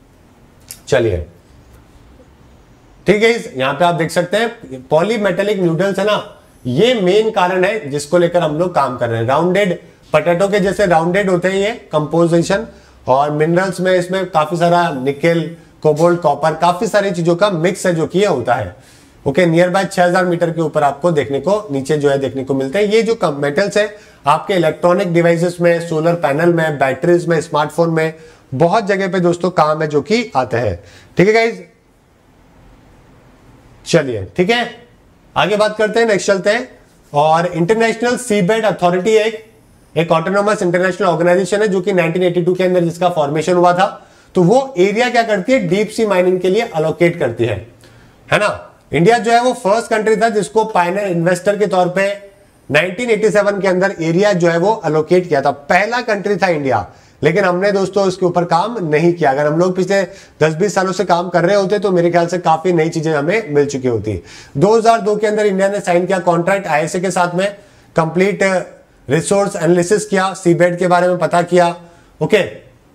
चलिए, ठीक है, यहाँ पे आप देख सकते हैं पॉलीमेटेलिक नूडल्स है ना, ये मेन कारण है जिसको लेकर हम लोग काम कर रहे हैं। राउंडेड पोटैटो के जैसे राउंडेड होते हैं ये कंपोजिशन, और मिनरल्स में इसमें काफी सारा निकेल, कोबाल्ट, कॉपर, काफी सारी चीजों का मिक्स है जो कि ये होता है। ओके, नियर बाय छह हज़ार मीटर के ऊपर आपको देखने को नीचे जो है देखने को मिलते हैं। ये जो मेटल्स है आपके इलेक्ट्रॉनिक डिवाइसेस में, सोलर पैनल में, बैटरीज में, स्मार्टफोन में, बहुत जगह पे दोस्तों काम है जो कि आते हैं। ठीक है गाइज, चलिए, ठीक है, आगे बात करते हैं, नेक्स्ट चलते हैं। और इंटरनेशनल सीबेड अथॉरिटी एक एक ऑटोनोमस इंटरनेशनल ऑर्गेनाइजेशन है जो कि नाइनटीन एटी टू के अंदर जिसका फॉर्मेशन हुआ था। तो वो एरिया क्या करती है, डीप सी माइनिंग के लिए अलोकेट करती है, है ना। इंडिया जो है वो फर्स्ट कंट्री था जिसको पायनियर इन्वेस्टर के तौर पे नाइनटीन एटी सेवन के अंदर एरिया जो है वो अलोकेट किया था। पहला कंट्री था इंडिया, लेकिन हमने दोस्तों उसके ऊपर काम नहीं किया। अगर हम लोग पिछले दस बीस सालों से काम कर रहे होते तो मेरे ख्याल से काफी नई चीजें हमें मिल चुकी होती। दो हज़ार दो के अंदर इंडिया ने साइन किया कॉन्ट्रैक्ट आईएसए के साथ में, कंप्लीट रिसोर्स एनालिसिस किया, सीबेड के बारे में पता किया। ओके,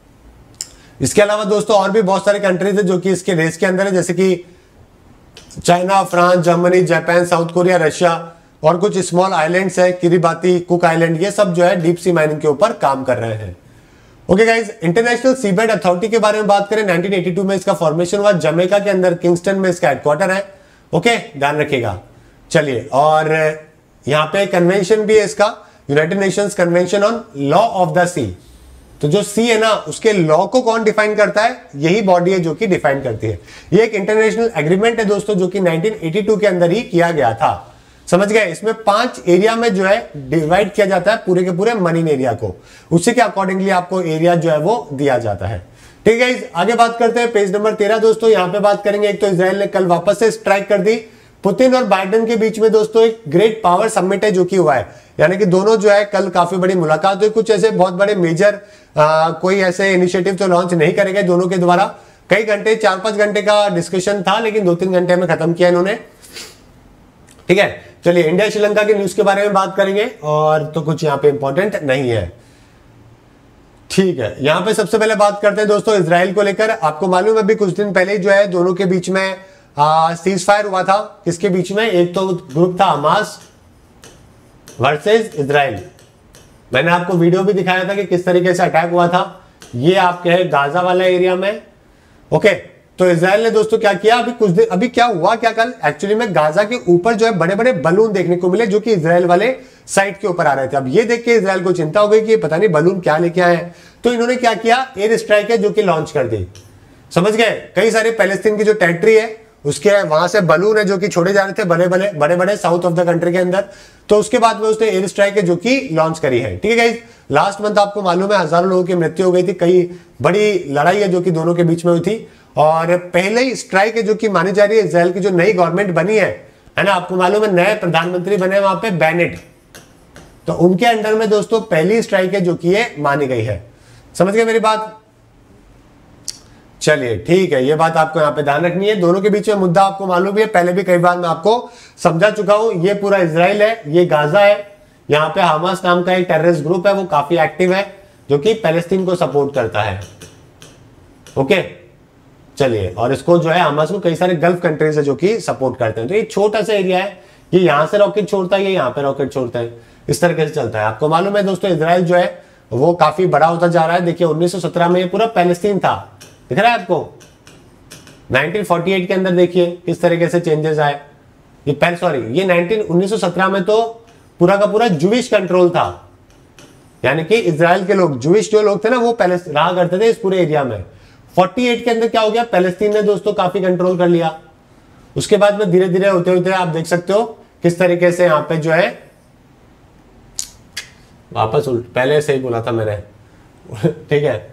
इसके अलावा दोस्तों और भी बहुत सारे कंट्रीज है जो कि इसके रेस के अंदर है, जैसे कि China, France, Germany, Japan, South Korea, Russia और कुछ स्मॉल आइलैंड्स है, किरिबाती, कुक आइलैंड, ये सब जो है डीप सी माइनिंग के ऊपर काम कर रहे हैं। Okay guys, International Seabed Authority के बारे में बात करें, नाइनटीन एटी टू में इसका फॉर्मेशन हुआ, जमैका के अंदर किंगस्टन में इसका हेडक्वार्टर है। ओके, ध्यान रखिएगा। चलिए, और यहाँ पे कन्वेंशन भी है इसका, United Nations Convention on Law of the Sea. तो जो सी है ना, उसके लॉ को कौन डिफाइन करता है, यही बॉडी है जो कि डिफाइन करती है। ये एक इंटरनेशनल एग्रीमेंट है दोस्तों जो कि नाइनटीन एटी टू के अंदर ही किया गया था। समझ गए, इसमें पांच एरिया में जो है डिवाइड किया जाता है पूरे के पूरे मरीन एरिया को, उसी के अकॉर्डिंगली आपको एरिया जो है वो दिया जाता है। ठीक है, आगे बात करते हैं पेज नंबर तेरह दोस्तों। यहाँ पे बात करेंगे, एक तो इजराइल ने कल वापस से स्ट्राइक कर दी, पुतिन और बाइडेन के बीच में दोस्तों एक ग्रेट पावर समिट है जो कि हुआ है, यानी कि दोनों जो है कल काफी बड़ी मुलाकात हुई। कुछ ऐसे बहुत बड़े मेजर आ, कोई ऐसे इनिशिएटिव तो लॉन्च नहीं करेंगे दोनों के द्वारा, कई घंटे, चार पांच घंटे का डिस्कशन था, लेकिन दो तीन घंटे में खत्म किया इन्होंने। ठीक है, चलिए इंडिया श्रीलंका के न्यूज के बारे में बात करेंगे, और तो कुछ यहाँ पे इंपॉर्टेंट नहीं है। ठीक है, यहाँ पे सबसे पहले बात करते हैं दोस्तों इजराइल को लेकर। आपको मालूम है अभी कुछ दिन पहले जो है दोनों के बीच में सीज फायर हुआ था। किसके बीच में, एक तो ग्रुप था हमास वर्सेस इजराइल। मैंने आपको वीडियो भी दिखाया था कि किस तरीके से अटैक हुआ था। ये आपके है गाजा वाला एरिया में। ओके, तो इजराइल ने दोस्तों क्या किया, अभी कुछ दिन अभी क्या हुआ क्या कल एक्चुअली में गाजा के ऊपर जो है बड़े बड़े बलून देखने को मिले जो कि इजराइल वाले साइड के ऊपर आ रहे थे। अब ये देख के इजराइल को चिंता हो गई कि पता नहीं बलून क्या लेके आए हैं, तो इन्होंने क्या किया, एयर स्ट्राइक है जो कि लॉन्च कर दी। समझ गए, कई सारे पैलेस्टीन की जो टेरिटरी है उसके वहां से बलून है जो कि छोड़े जा रहे थे बड़े बड़े बड़े बड़े साउथ ऑफ द कंट्री के अंदर, तो उसके बाद में उसने एयर स्ट्राइक है जो कि लॉन्च करी है। ठीक है गाइस, लास्ट मंथ आपको मालूम है हजारों लोगों की मृत्यु हो गई थी, कई बड़ी लड़ाई है जो कि दोनों के बीच में हुई थी, और पहले ही स्ट्राइक है जो कि मानी जा रही है इजराइल की जो नई गवर्नमेंट बनी है है ना, आपको मालूम है नए प्रधानमंत्री बने वहां पे बेनेट, तो उनके अंडर में दोस्तों पहली स्ट्राइक है जो कि ये मानी गई है। समझ गए मेरी बात, चलिए ठीक है, ये बात आपको यहाँ पे ध्यान रखनी है। दोनों के बीच में मुद्दा आपको मालूम है, पहले भी कई बार मैं आपको समझा चुका हूं, ये पूरा इजराइल है, ये गाजा है, यहाँ पे हमास नाम का एक टेररिस्ट ग्रुप है वो काफी एक्टिव है जो कि पैलेस्टीन को सपोर्ट करता है। ओके चलिए, और इसको जो है हमास को कई सारे गल्फ कंट्रीज है जो कि सपोर्ट करते हैं। तो ये छोटा सा एरिया है, ये यहां से रॉकेट छोड़ता है, ये यहाँ पे रॉकेट छोड़ता है, इस तरीके से चलता है। आपको मालूम है दोस्तों इजराइल जो है वो काफी बड़ा होता जा रहा है। देखिए उन्नीस सौ सत्रह में ये पूरा पैलेस्टीन था, दिख रहा है आपको, नाइनटीन फोर्टी एट के अंदर देखिए किस तरीके से चेंजेस आए। ये पहले सॉरी ये नाइनटीन उन्नीस सौ सत्रह में तो पूरा का पूरा जुविश कंट्रोल था, यानी कि इजराइल के लोग, जुविश जो लोग थे ना वो पहले रहा करते थे इस पूरे एरिया में। अड़तालीस के अंदर क्या हो गया, पैलेस्टीन ने दोस्तों काफी कंट्रोल कर लिया। उसके बाद में धीरे धीरे होते होते आप देख सकते हो किस तरीके से यहाँ पे जो है वापस उल्ट, पहले से ही बोला था मैंने ठीक है।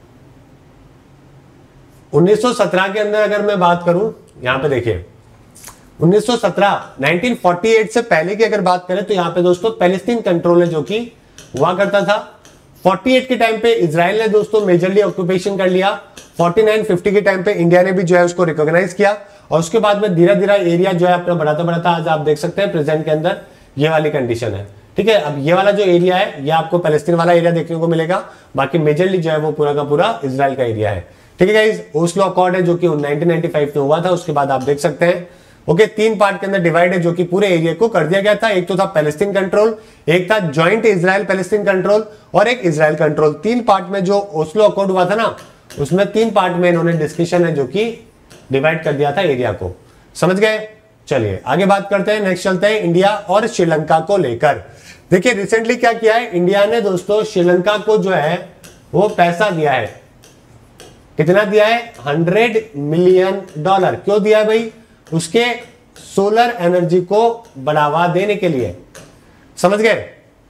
उन्नीस सौ सत्रह के अंदर अगर मैं बात करूं, यहां पे देखिए उन्नीस सौ सत्रह नाइनटीन फोर्टी एट से पहले की अगर बात करें तो यहां पे दोस्तों पैलेस्टीन कंट्रोल है जो कि हुआ करता था। अड़तालीस के टाइम पे इजराइल ने दोस्तों मेजरली ऑक्यूपेशन कर लिया। उनचास पचास के टाइम पे इंडिया ने भी जो है उसको रिकॉग्नाइज किया, और उसके बाद में धीरे धीरे एरिया जो है अपना बढ़ाता बढ़ाता आज आप देख सकते हैं प्रेजेंट के अंदर ये वाली कंडीशन है। ठीक है, अब ये वाला जो एरिया है ये आपको पैलेस्टीन वाला एरिया देखने को मिलेगा, बाकी मेजरली जो है वो पूरा का पूरा इजराइल का एरिया है। ठीक है गाइस, ओस्लो अकॉर्ड है जो कि नाइनटीन नाइंटी फाइव में हुआ था, उसके बाद आप देख सकते हैं ओके तीन पार्ट के अंदर डिवाइड है जो कि पूरे एरिया को कर दिया गया था। एक तो था पैलेस्टीन कंट्रोल, एक था जॉइंट इजराइल पैलेस्टीन कंट्रोल, और एक इजराइल कंट्रोल। तीन पार्ट में जो ओस्लो अकॉर्ड हुआ था ना उसमें तीन पार्ट में इन्होंने डिस्कशन है जो कि डिवाइड कर दिया था एरिया को। समझ गए, चलिए आगे बात करते हैं। नेक्स्ट चलते हैं इंडिया और श्रीलंका को लेकर। देखिए रिसेंटली क्या किया है इंडिया ने दोस्तों, श्रीलंका को जो है वो पैसा दिया है। कितना दिया है, हंड्रेड मिलियन डॉलर। क्यों दिया है भाई, उसके सोलर एनर्जी को बढ़ावा देने के लिए। समझ गए,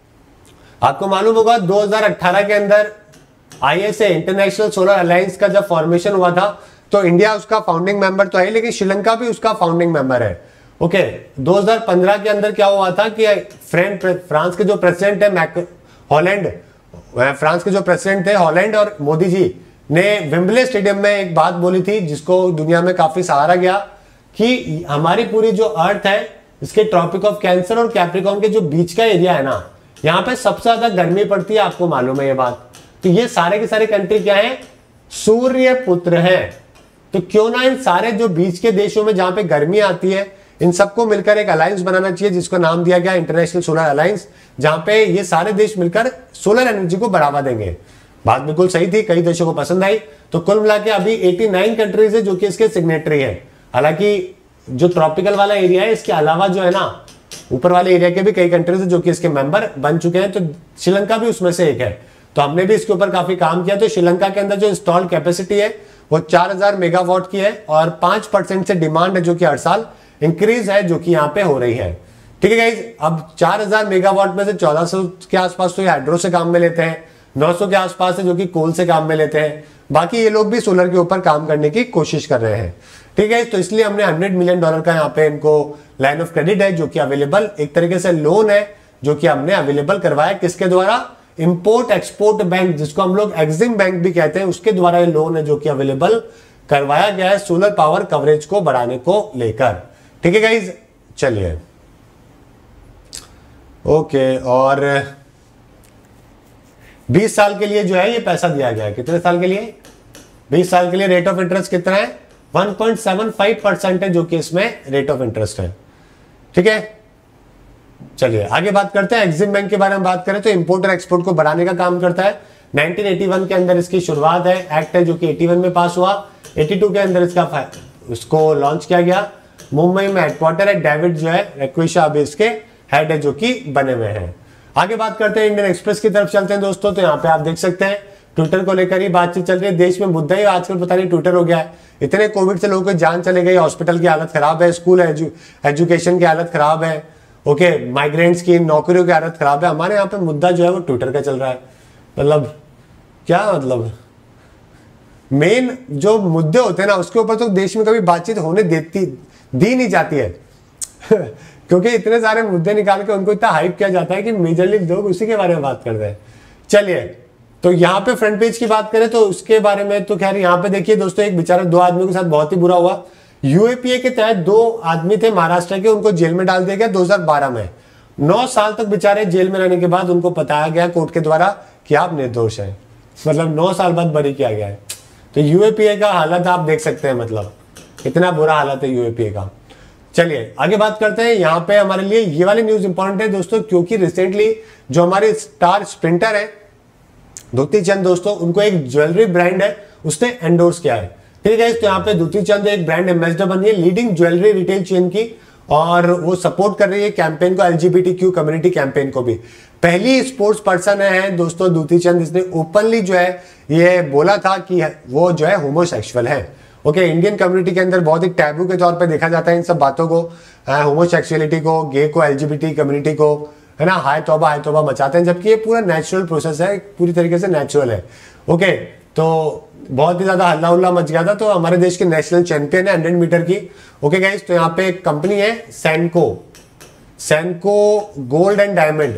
आपको मालूम होगा दो हज़ार अठारह के अंदर आईएसए इंटरनेशनल सोलर अलायंस का जब फॉर्मेशन हुआ था तो इंडिया उसका फाउंडिंग मेंबर तो है, लेकिन श्रीलंका भी उसका फाउंडिंग मेंबर है। ओके दो हज़ार पंद्रह के अंदर क्या हुआ था कि फ्रेंड फ्रांस के जो प्रेसिडेंट है हॉलैंड, फ्रांस के जो प्रेसिडेंट थे हॉलैंड और मोदी जी ने विम्बले स्टेडियम में एक बात बोली थी जिसको दुनिया में काफी सहारा गया कि हमारी पूरी जो अर्थ है इसके ट्रॉपिक ऑफ कैंसर और कैप्रिकॉर्न के जो बीच का एरिया है ना, यहाँ पे सबसे ज्यादा गर्मी पड़ती है, आपको मालूम है ये बात। तो ये सारे के सारे कंट्री क्या है, सूर्य पुत्र है। तो क्यों ना इन सारे जो बीच के देशों में जहां पे गर्मी आती है इन सबको मिलकर एक अलायंस बनाना चाहिए जिसको नाम दिया गया इंटरनेशनल सोलर अलायंस, जहां पे ये सारे देश मिलकर सोलर एनर्जी को बढ़ावा देंगे। बात बिल्कुल सही थी, कई देशों को पसंद आई। तो कुल मिला के अभी नवासी कंट्रीज है जो कि इसके सिग्नेटरी है। हालांकि जो ट्रॉपिकल वाला एरिया है इसके अलावा जो है ना ऊपर वाले एरिया के भी कई कंट्रीज है जो कि इसके मेंबर बन चुके हैं, तो श्रीलंका भी उसमें से एक है। तो हमने भी इसके ऊपर काफी काम किया। तो श्रीलंका के अंदर जो इंस्टॉल्ड कैपेसिटी है वो चार हजार मेगावाट की है और पांच परसेंट से डिमांड है जो कि हर साल इंक्रीज है जो कि यहाँ पे हो रही है। ठीक है गाइज, अब चार हजार मेगावाट में से चौदह सौ के आसपास तो ये हाइड्रो से काम में लेते हैं, नौ सौ के आसपास है जो कि कोल से काम में लेते हैं, बाकी ये लोग भी सोलर के ऊपर काम करने की कोशिश कर रहे हैं। ठीक है, तो इसलिए हमने हंड्रेड मिलियन डॉलर का यहाँ पे इनको लाइन ऑफ क्रेडिट है जो कि अवेलेबल, एक तरीके से लोन है जो कि हमने अवेलेबल करवाया। किसके द्वारा, इंपोर्ट एक्सपोर्ट बैंक जिसको हम लोग एक्सिम बैंक भी कहते हैं, उसके द्वारा ये लोन है जो कि अवेलेबल करवाया गया है सोलर पावर कवरेज को बढ़ाने को लेकर। ठीक है गाइज, चलिए ओके, और बीस साल के लिए जो है ये पैसा दिया गया है। कितने साल के लिए, बीस साल के लिए। रेट ऑफ इंटरेस्ट कितना है, one point seven five percent है जो कि इसमें रेट ऑफ इंटरेस्ट है। ठीक है, चलिए आगे बात करते हैं। एक्सिम बैंक के बारे में बात करें तो इंपोर्ट और एक्सपोर्ट को बढ़ाने का काम करता है। नाइनटीन एटी वन के अंदर इसकी शुरुआत है, एक्ट है जो कि इक्यासी में पास हुआ। बयासी के अंदर इसका उसको लॉन्च किया गया। मुंबई में हेडक्वार्टर है, डेविड जो है रेक्विशा अभी इसके हेड है जो कि बने हुए हैं। आगे बात करते हैं इंडियन एक्सप्रेस की तरफ चलते हैं दोस्तों। तो यहाँ पे आप देख सकते हैं ट्विटर को लेकर ही बातचीत चल रही है। देश में मुद्दा ही आजकल पता नहीं ट्विटर हो गया है। इतने कोविड से लोगों की जान चले गई, हॉस्पिटल की हालत खराब है, स्कूल एजु, एजुकेशन की हालत खराब है, ओके माइग्रेंट्स की नौकरियों की हालत खराब है। हमारे यहाँ पे मुद्दा जो है वो ट्विटर का चल रहा है। मतलब क्या मतलब मेन जो मुद्दे होते हैं ना उसके ऊपर तो देश में कभी बातचीत होने देती दी नहीं जाती है क्योंकि इतने सारे मुद्दे निकाल के उनको इतना हाइप किया जाता है कि मेजरली लोग उसी के बारे में बात करते हैं। चलिए तो यहाँ पे फ्रंट पेज की बात करें तो उसके बारे में तो खैर यहाँ पे देखिए दोस्तों, एक बेचारा दो आदमियों के साथ बहुत ही बुरा हुआ। यूएपीए के तहत दो आदमी थे महाराष्ट्र के, उनको जेल में डाल दिया गया दो हज़ार बारह में। नौ साल तक बेचारे जेल में रहने के बाद उनको बताया गया कोर्ट के द्वारा कि आप निर्दोष हैं। मतलब नौ साल बाद बरी किया गया है। तो यूएपीए का हालत आप देख सकते हैं, मतलब इतना बुरा हालत है यूएपीए का। चलिए आगे बात करते हैं। यहाँ पे हमारे लिए ये वाली न्यूज इंपॉर्टेंट है दोस्तों, क्योंकि रिसेंटली जो हमारे स्टार स्प्रिंटर है द्युति चंद दोस्तों, उनको एक ज्वेलरी ब्रांड है उसने एंडोर्स किया है। ठीक है, तो यहाँ पे द्युति चंद एक ब्रांड एम्बेसडर बनी है लीडिंग ज्वेलरी रिटेल चेन की, और वो सपोर्ट कर रही है कैंपेन को, एलजीबीटीक्यू कम्युनिटी कैंपेन को भी। पहली स्पोर्ट्स पर्सन है दोस्तों द्युति चंद, इसने ओपनली जो है ये बोला था कि वो जो है होमोसेक्सुअल है। ओके, इंडियन कम्युनिटी के अंदर बहुत ही टैबू के तौर पे देखा जाता है इन सब बातों को, होमोसेक्सुअलिटी को, गे को, एलजीबीटी कम्युनिटी को, है ना, हाय तौबा हाय तौबा मचाते हैं, जबकि ये पूरा नेचुरल प्रोसेस है, पूरी तरीके से नेचुरल है। ओके, तो बहुत ही ज्यादा हल्ला उल्ला मच गया था। तो हमारे देश के नेशनल चैंपियन है हंड्रेड मीटर की। ओके गाइस, तो यहाँ पे एक कंपनी है Senco, Senco Gold and Diamond.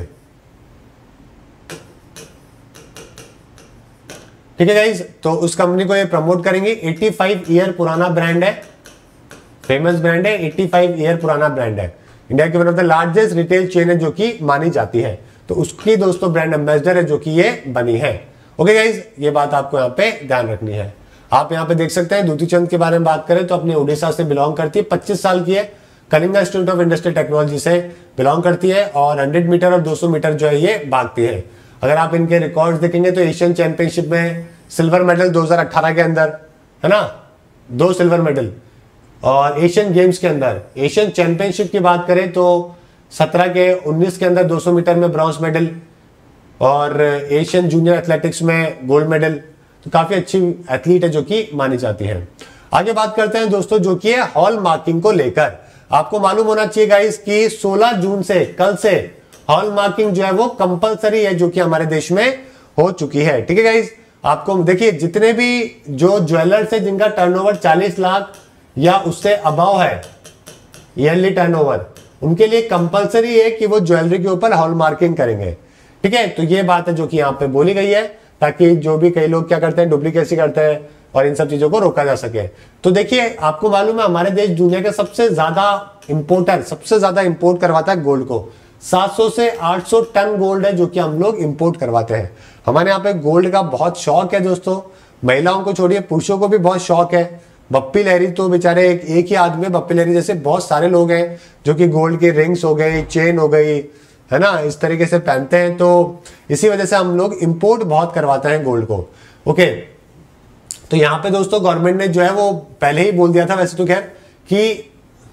ठीक है गाइस, तो उस कंपनी को ये प्रमोट करेंगे। पचासी ईयर पुराना ब्रांड है, फेमस ब्रांड है, पचासी ईयर पुराना ब्रांड है, इंडिया की one of the largest retail chain है जो कि मानी जाती है। तो उसकी दोस्तों ब्रांड एम्बेसडर है जो कि ये बनी है। ओके गाइस, ये बात आपको यहाँ पे ध्यान रखनी है। आप यहाँ पे देख सकते हैं द्युति चंद के बारे में बात करें तो अपनी उड़ीसा से बिलोंग करती है, पच्चीस साल की है, Kalinga Institute of Industrial Technology से बिलोंग करती है, और हंड्रेड मीटर और दो सौ मीटर जो है ये भागती है। अगर आप इनके रिकॉर्ड्स देखेंगे तो एशियन चैंपियनशिप में सिल्वर मेडल दो हज़ार अठारह के अंदर, है ना, दो सिल्वर मेडल, और एशियन गेम्स के अंदर, एशियन चैंपियनशिप की बात करें तो सत्रह के उन्नीस के अंदर दो सौ मीटर में ब्रॉन्ज मेडल, और एशियन जूनियर एथलेटिक्स में गोल्ड मेडल। तो काफी अच्छी एथलीट है जो कि मानी जाती है। आगे बात करते हैं दोस्तों जो कि है हॉल मार्किंग को लेकर। आपको मालूम होना चाहिए गाइस कि सोलह जून से, कल से हॉल मार्किंग जो है वो कंपलसरी है जो कि हमारे देश में हो चुकी है। ठीक है गाइस, आपको देखिए जितने भी जो ज्वेलर्स है जिनका टर्नओवर चालीस लाख या उससे अबाव है ईयरली टर्नओवर, उनके लिए कंपलसरी है कि वो ज्वेलरी के ऊपर हॉल मार्किंग करेंगे। ठीक है, तो ये बात है जो कि यहाँ पे बोली गई है, ताकि जो भी कई लोग क्या करते हैं डुप्लीकेसी करते हैं और इन सब चीजों को रोका जा सके। तो देखिए आपको मालूम है हमारे देश दुनिया का सबसे ज्यादा इंपोर्टर, सबसे ज्यादा इंपोर्ट करवाता है गोल्ड को। सात सौ से आठ सौ टन गोल्ड है जो कि हम लोग इंपोर्ट करवाते हैं। हमारे यहाँ पे गोल्ड का बहुत शौक है दोस्तों, महिलाओं को छोड़िए पुरुषों को भी बहुत शौक है। बप्पी लहरी तो बेचारे एक, एक ही आदमी, बप्पी लहरी जैसे बहुत सारे लोग हैं जो कि गोल्ड की रिंग्स हो गई, चेन हो गई, है ना, इस तरीके से पहनते हैं। तो इसी वजह से हम लोग इंपोर्ट बहुत करवाते हैं गोल्ड को। ओके, तो यहाँ पे दोस्तों गवर्नमेंट ने जो है वो पहले ही बोल दिया था वैसे तो खैर कि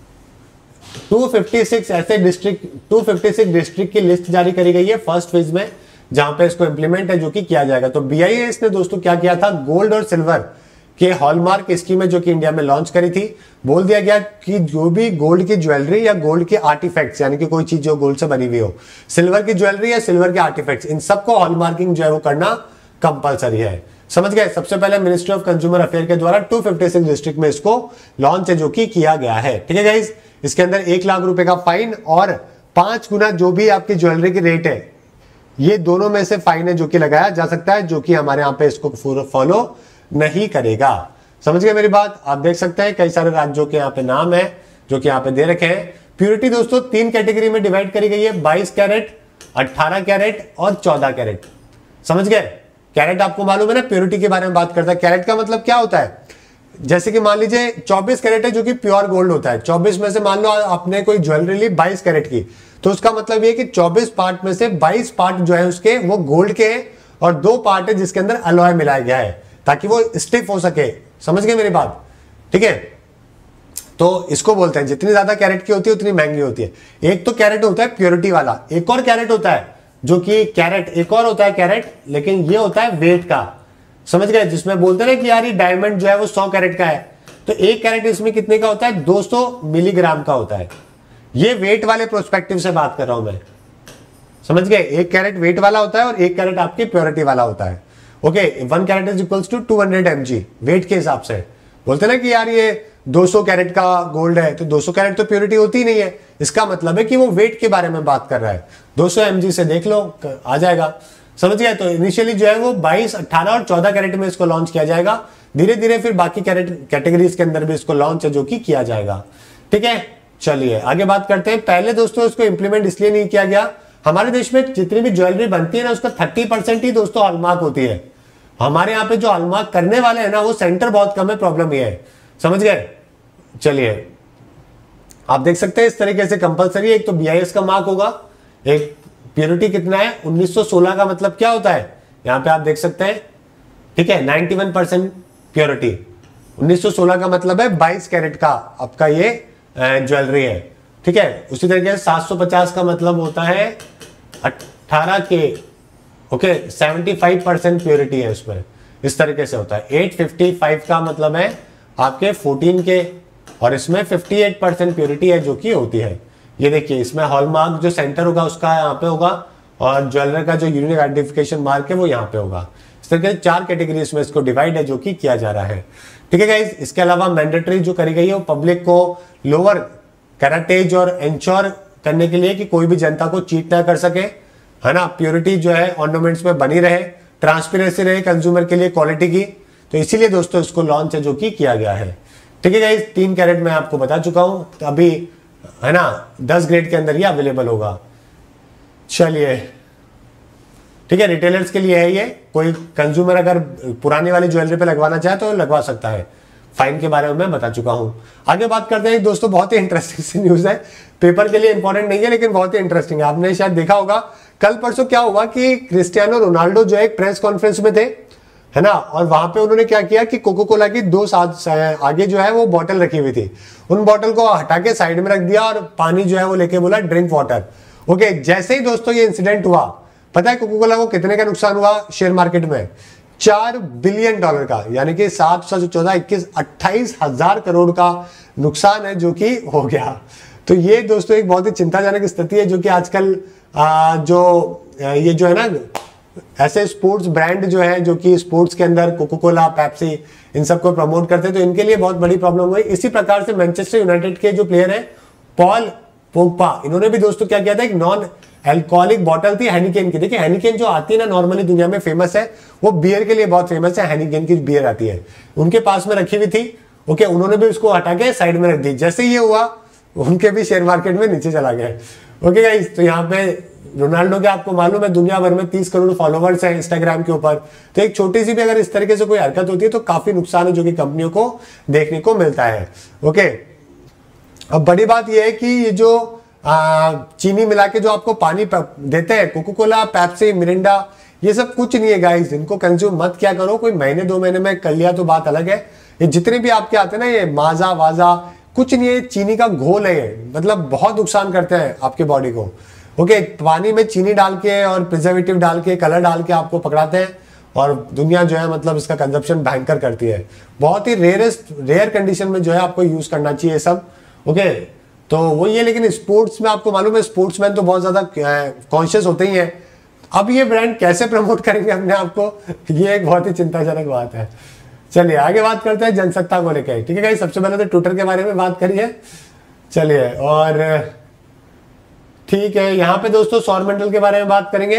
दो सौ छप्पन ऐसे डिस्ट्रिक्ट दो सौ छप्पन डिस्ट्रिक्ट की लिस्ट जारी करी गई है फर्स्ट फेज में, जहां पे इसको इंप्लीमेंट है जो कि किया जाएगा। तो बीआईएस ने दोस्तों क्या किया था, गोल्ड और सिल्वर के हॉलमार्क स्कीम है जो कि इंडिया में लॉन्च करी थी। बोल दिया गया कि जो भी गोल्ड की ज्वेलरी या गोल्ड के आर्टिफैक्ट्स, यानी कि कोई चीज जो गोल्ड से बनी हुई हो, सिल्वर की ज्वेलरी या सिल्वर के आर्टिफैक्ट्स, इन सबको हॉलमार्किंग जो है वो करना कंपलसरी है। समझ गए। सबसे पहले मिनिस्ट्री ऑफ कंज्यूमर अफेयर के द्वारा दो सौ छप्पन डिस्ट्रिक्ट में इसको लॉन्च है जो कि किया गया है। ठीक है गाइस, इसके अंदर एक लाख रुपए का फाइन और पांच गुना जो भी आपकी ज्वेलरी की रेट है, ये दोनों में से फाइन है जो कि लगाया जा सकता है, जो कि हमारे यहाँ पे इसको फॉलो नहीं करेगा। समझ गए मेरी बात। आप देख सकते हैं कई सारे राज्यों के यहाँ पे नाम है जो कि यहाँ पे दे रखे हैं। प्योरिटी दोस्तों तीन कैटेगरी में डिवाइड करी गई है, बाईस कैरेट, अठारह कैरेट और चौदह कैरेट। समझ गए। कैरेट आपको मालूम है ना, प्योरिटी के बारे में बात करता है। कैरेट का मतलब क्या होता है, जैसे कि मान लीजिए चौबीस कैरेट है जो कि प्योर गोल्ड होता है। चौबीस में से मान लो आपने कोई ज्वेलरी ली बाईस कैरेट की, तो उसका मतलब ये कि चौबीस पार्ट में से बाईस पार्ट जो है उसके वो गोल्ड के हैं और दो पार्ट है जिसके अंदर अलॉय मिलाया गया है ताकि वो स्टिफ हो सके, समझ गए मेरी बात, ठीक है। तो इसको बोलते हैं जितनी ज्यादा कैरेट की होती है उतनी महंगी होती है। एक तो कैरेट होता है प्योरिटी वाला, एक और कैरेट होता है जो कि कैरेट एक और होता है कैरेट, लेकिन ये होता है वेट का, समझ गए, जिसमें बोलते हैं कि यार ये डायमंड जो है वो सौ कैरेट का है, तो एक कैरेट इसमें कितने का होता है, दो सौ मिलीग्राम का होता है। ये वेट वाले प्रोस्पेक्टिव से बात कर रहा हूं मैं, समझ गए। एक कैरेट वेट वाला होता है और एक कैरेट आपकी प्योरिटी वाला होता है। Okay, one carat is equals to two hundred M G weight के हिसाब से। बोलते ना कि यार ये दो सौ कैरेट का गोल्ड है, तो दो सौ कैरेट तो प्योरिटी होती ही नहीं है, इसका मतलब है कि वो वेट के बारे में बात कर रहा है। दो सौ एम जी से देख लो आ जाएगा, समझ गए। तो इनिशियली जो है वो बाईस, अठारह और चौदह कैरेट में इसको लॉन्च किया जाएगा, धीरे धीरे फिर बाकी कैरेट कैटेगरीज के अंदर भी इसको लॉन्च है जो कि किया जाएगा, ठीक है। चलिए आगे बात करते हैं। पहले दोस्तों इसको इंप्लीमेंट इसलिए नहीं किया गया, हमारे देश में जितनी भी ज्वेलरी बनती है ना उसका थर्टी परसेंट ही दोस्तों हॉलमार्क होती है। हमारे यहाँ पे जो हॉलमार्क करने वाले हैं ना वो सेंटर बहुत कम है, प्रॉब्लम ये है, समझ गए। चलिए आप देख सकते हैं इस तरीके से कंपलसरी, एक तो बी आई एस का मार्क होगा, एक प्योरिटी कितना है उन्नीस सौ सोलह का मतलब क्या होता है यहाँ पे आप देख सकते हैं, ठीक है, इक्यानवे परसेंट प्योरिटी। उन्नीस सौ सोलह का मतलब है बाईस कैरेट का आपका ये ज्वेलरी है, ठीक है। उसी तरीके से सात सौ पचास का मतलब होता है अठारह के, ओके, पचहत्तर परसेंट प्योरिटी है उसमें, इस तरीके से होता है। आठ सौ पचपन का मतलब है आपके चौदह के, और इसमें अट्ठावन परसेंट प्योरिटी है जो कि होती है। ये देखिए इसमें हॉलमार्क जो सेंटर होगा उसका यहाँ पे होगा, और ज्वेलर का जो यूनिक आइडेंटिफिकेशन मार्क है वो यहाँ पे होगा। इस तरीके से चार कैटेगरीज में इसको डिवाइड है जो कि किया जा रहा है, ठीक है गाइस। इसके अलावा मैंडेटरी जो करी गई है वो पब्लिक को लोअर कैरेटेज और इंश्योर करने के लिए कि कोई भी जनता को चीट ना कर सके, है ना। प्योरिटी जो है ऑर्नामेंट्स में बनी रहे, ट्रांसपेरेंसी रहे कंज्यूमर के लिए क्वालिटी की, तो इसीलिए दोस्तों इसको लॉन्च है जो कि किया गया है, ठीक है गाइस। तीन कैरेट में आपको बता चुका हूं, तो अभी है ना दस ग्रेड के अंदर ही अवेलेबल होगा। चलिए ठीक है, रिटेलर्स के लिए है ये, कोई कंज्यूमर अगर पुरानी वाली ज्वेलरी पे लगवाना चाहे तो लगवा सकता है। फाइन के बारे में मैं बता चुका हूं। आगे बात करते हैं दोस्तों, बहुत ही इंटरेस्टिंग सी न्यूज है, पेपर के लिए इंपॉर्टेंट नहीं है लेकिन बहुत ही इंटरेस्टिंग है। आपने शायद देखा होगा कल परसों क्या हुआ कि क्रिस्टियानो रोनाल्डो जो एक प्रेस कॉन्फ्रेंस में थे, है ना, और वहां पे उन्होंने क्या किया कि कोको कोला की दो साथ आगे जो है वो बॉटल रखी हुई थी, उन बॉटल को हटा के साइड में रख दिया और पानी जो है वो लेके बोला ड्रिंक वाटर। ओके, जैसे ही दोस्तों ये इंसिडेंट हुआ, पता है कोको कोला को कितने का नुकसान हुआ शेयर मार्केट में? चार बिलियन डॉलर का, यानी कि सात सौ चौदह इक्कीस अट्ठाईस हजार करोड़ का नुकसान है जो कि हो गया। तो ये दोस्तों एक बहुत ही चिंताजनक स्थिति है जो कि आजकल आ, जो ये जो है ना ऐसे स्पोर्ट्स ब्रांड जो है जो कि स्पोर्ट्स के अंदर कोको कोला, पेप्सी इन सबको प्रमोट करते हैं, तो इनके लिए बहुत बड़ी प्रॉब्लम हुई। इसी प्रकार से मैनचेस्टर यूनाइटेड के जो प्लेयर हैं पॉल पोग्बा, इन्होंने भी दोस्तों क्या किया था, एक नॉन एल्कोहलिक बॉटल थी हेनिकेन की। देखिए हेनिकेन जो आती है ना नॉर्मली दुनिया में फेमस है, वो बियर के लिए बहुत फेमस है, हेनिकेन की बियर आती है, उनके पास में रखी हुई थी। ओके, उन्होंने भी उसको हटा के साइड में रख दी। जैसे ये हुआ उनके भी शेयर मार्केट में नीचे चला गया। ओके गाइस, तो यहाँ पे रोनाल्डो के आपको मालूम है दुनिया भर में तीस करोड़ फॉलोवर्स हैं इंस्टाग्राम के ऊपर, तो एक छोटी सी भी अगर इस तरीके से कोई हरकत होती है तो काफी नुकसान है जो कि कंपनियों को देखने को मिलता है। ओके, अब बड़ी बात यह है कि ये जो आ, चीनी मिला के जो आपको पानी देते हैं, कोको कोला, पेप्सी, मिरिंडा, ये सब कुछ नहीं है गाइस, इनको कंज्यूम मत क्या करो। कोई महीने दो महीने में कर लिया तो बात अलग है। ये जितने भी आपके आते हैं ना, ये माजा वाजा कुछ नहीं है, चीनी का घोल है, मतलब बहुत नुकसान करते हैं आपके बॉडी को। ओके, पानी में चीनी डाल के और प्रिजर्वेटिव डाल के, कलर डाल के आपको पकड़ाते हैं, और दुनिया जो है मतलब इसका कंजप्शन भयंकर करती है। बहुत ही रेयरेस्ट रेयर कंडीशन में जो है आपको यूज करना चाहिए सब। ओके, तो वो ये, लेकिन स्पोर्ट्स में आपको मालूम है स्पोर्ट्समैन तो बहुत ज्यादा कॉन्शियस होते ही हैं। अब ये ब्रांड कैसे प्रमोट करेंगे अपने आप को, ये एक बहुत ही चिंताजनक बात है। चलिए आगे बात करते हैं जनसत्ता को लेकर। ठीक है गाइस, सबसे पहले तो ट्विटर के बारे में बात करिए। चलिए, और ठीक है, यहाँ पे दोस्तों सौर मंडल के बारे में बात करेंगे।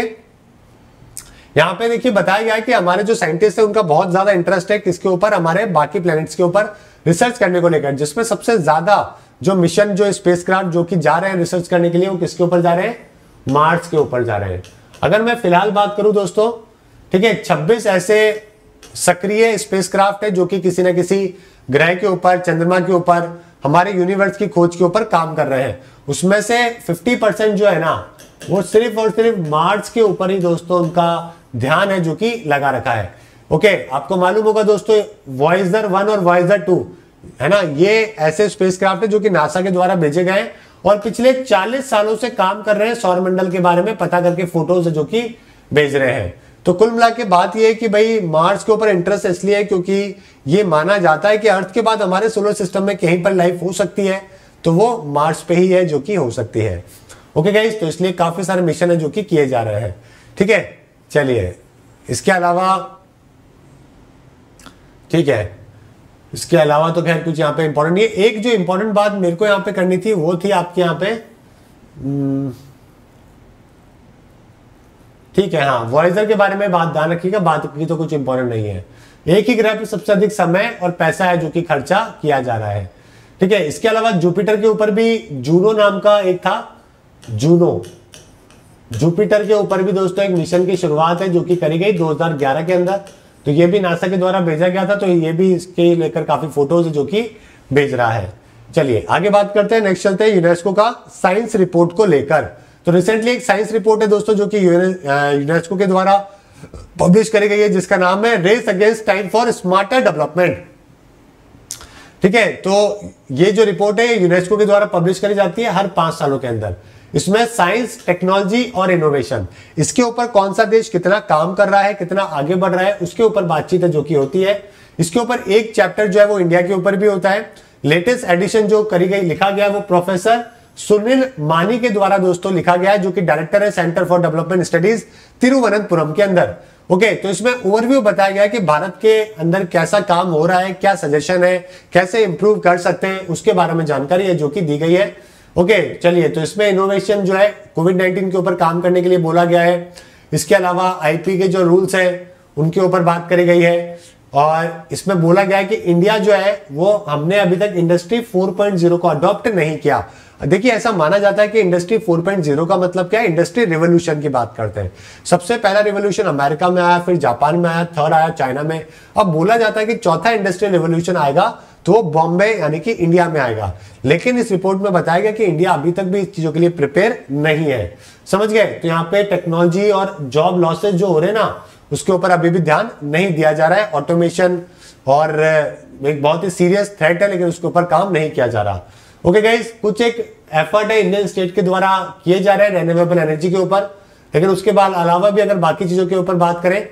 यहाँ पे देखिए बताया गया है कि हमारे जो साइंटिस्ट है उनका बहुत ज्यादा इंटरेस्ट है किसके ऊपर, हमारे बाकी प्लैनेट्स के ऊपर रिसर्च करने को लेकर, जिसमें सबसे ज्यादा जो मिशन जो स्पेसक्राफ्ट जो कि जा रहे हैं रिसर्च करने के लिए, वो किसके ऊपर जा रहे हैं? मार्स के ऊपर जा रहे हैं। अगर मैं फिलहाल बात करूं दोस्तों, ठीक है, छब्बीस ऐसे सक्रिय स्पेसक्राफ्ट है जो कि किसी न किसी ग्रह के ऊपर, चंद्रमा के ऊपर, हमारे यूनिवर्स की खोज के ऊपर काम कर रहे हैं। उसमें से पचास परसेंट जो है ना वो सिर्फ और सिर्फ मार्स के ऊपर ही दोस्तों उनका ध्यान है जो कि लगा रखा है। ओके आपको मालूम होगा दोस्तों वॉयजर वन और वॉयजर टू है ना, ये ऐसे स्पेसक्राफ्ट है जो कि नासा के द्वारा भेजे गए और पिछले चालीस सालों से काम कर रहे हैं सौर मंडल के बारे में पता करके फोटोज जो कि भेज रहे हैं। तो कुल मिला के बात यह है कि भाई मार्स के ऊपर इंटरेस्ट इसलिए है क्योंकि ये माना जाता है कि अर्थ के बाद हमारे सोलर सिस्टम में कहीं पर लाइफ हो सकती है, तो वो मार्स पे ही है जो कि हो सकती है। ओके गाइस, तो इसलिए काफी सारे मिशन है जो कि किए जा रहे हैं। ठीक है, चलिए इसके अलावा ठीक है इसके अलावा तो खैर कुछ यहाँ पे इंपॉर्टेंट नहीं है। एक जो इंपॉर्टेंट बात मेरे को यहाँ पे करनी थी वो थी आपके यहाँ पे, ठीक है, हाँ वॉयजर के बारे में बात ध्यान रखिएगा, बात की तो कुछ इंपॉर्टेंट नहीं है। एक ही ग्रह पर सबसे अधिक समय और पैसा है जो कि खर्चा किया जा रहा है। ठीक है, इसके अलावा जुपिटर के ऊपर भी जूनो नाम का एक था, जूनो, जुपिटर के ऊपर भी दोस्तों एक मिशन की शुरुआत है जो कि करी गई दो हज़ार ग्यारह के अंदर। तो ये भी नासा के द्वारा भेजा गया था, तो ये भी इसके लेकर काफी फोटोज जो कि भेज रहा है। चलिए आगे बात करते हैं, नेक्स्ट चलते हैं यूनेस्को का साइंस रिपोर्ट को लेकर। तो रिसेंटली एक साइंस रिपोर्ट है दोस्तों जो कि यूनेस्को के द्वारा पब्लिश करी गई है जिसका नाम है race against time for smarter development. ठीक है, तो ये जो रिपोर्ट है यूनेस्को के द्वारा पब्लिश करी जाती है हर पांच सालों के अंदर। इसमें साइंस, टेक्नोलॉजी और इनोवेशन, इसके ऊपर कौन सा देश कितना काम कर रहा है, कितना आगे बढ़ रहा है, उसके ऊपर बातचीत है जो कि होती है। इसके ऊपर एक चैप्टर जो है वो इंडिया के ऊपर भी होता है। लेटेस्ट एडिशन जो करी गई लिखा गया है वो प्रोफेसर सुनील मानी के द्वारा दोस्तों लिखा गया है जो कि डायरेक्टर है centre for development studies Thiruvananthapuram के अंदर। ओके, तो इसमें ओवरव्यू बताया गया है कि भारत के अंदर कैसा काम हो रहा है, क्या सजेशन है, कैसे इंप्रूव कर सकते हैं, उसके बारे में जानकारी है जो कि दी गई है। ओके चलिए, तो इसमें इनोवेशन जो है कोविड नाइनटीन के ऊपर काम करने के लिए बोला गया है। इसके अलावा आईपी के जो रूल्स हैं उनके ऊपर बात करी गई है और इसमें बोला गया है कि इंडिया जो है वो हमने अभी तक इंडस्ट्री फोर पॉइंट ज़ीरो को अडॉप्ट नहीं किया। देखिए ऐसा माना जाता है कि इंडस्ट्री फोर पॉइंट ज़ीरो का मतलब क्या है, इंडस्ट्री रिवोल्यूशन की बात करते हैं। सबसे पहला रिवोल्यूशन अमेरिका में आया, फिर जापान में आया, थर्ड आया चाइना में। अब बोला जाता है कि चौथा इंडस्ट्रियल रिवोल्यूशन आएगा तो वो बॉम्बे यानी कि इंडिया में आएगा। लेकिन इस रिपोर्ट में बताया गया कि इंडिया अभी तक भी इस चीजों के लिए प्रिपेयर नहीं है। समझ गए? तो यहाँ पे टेक्नोलॉजी और जॉब लॉसेज जो हो रहे हैं ना उसके ऊपर अभी भी ध्यान नहीं दिया जा रहा है। ऑटोमेशन और एक बहुत ही सीरियस थ्रेट है लेकिन उसके ऊपर काम नहीं किया जा रहा। ओके गाइस, कुछ एक एफर्ट है इंडियन स्टेट के द्वारा किए जा रहे हैं रिन्यूएबल एनर्जी के ऊपर, लेकिन उसके बाद अलावा भी अगर बाकी चीजों के ऊपर बात करें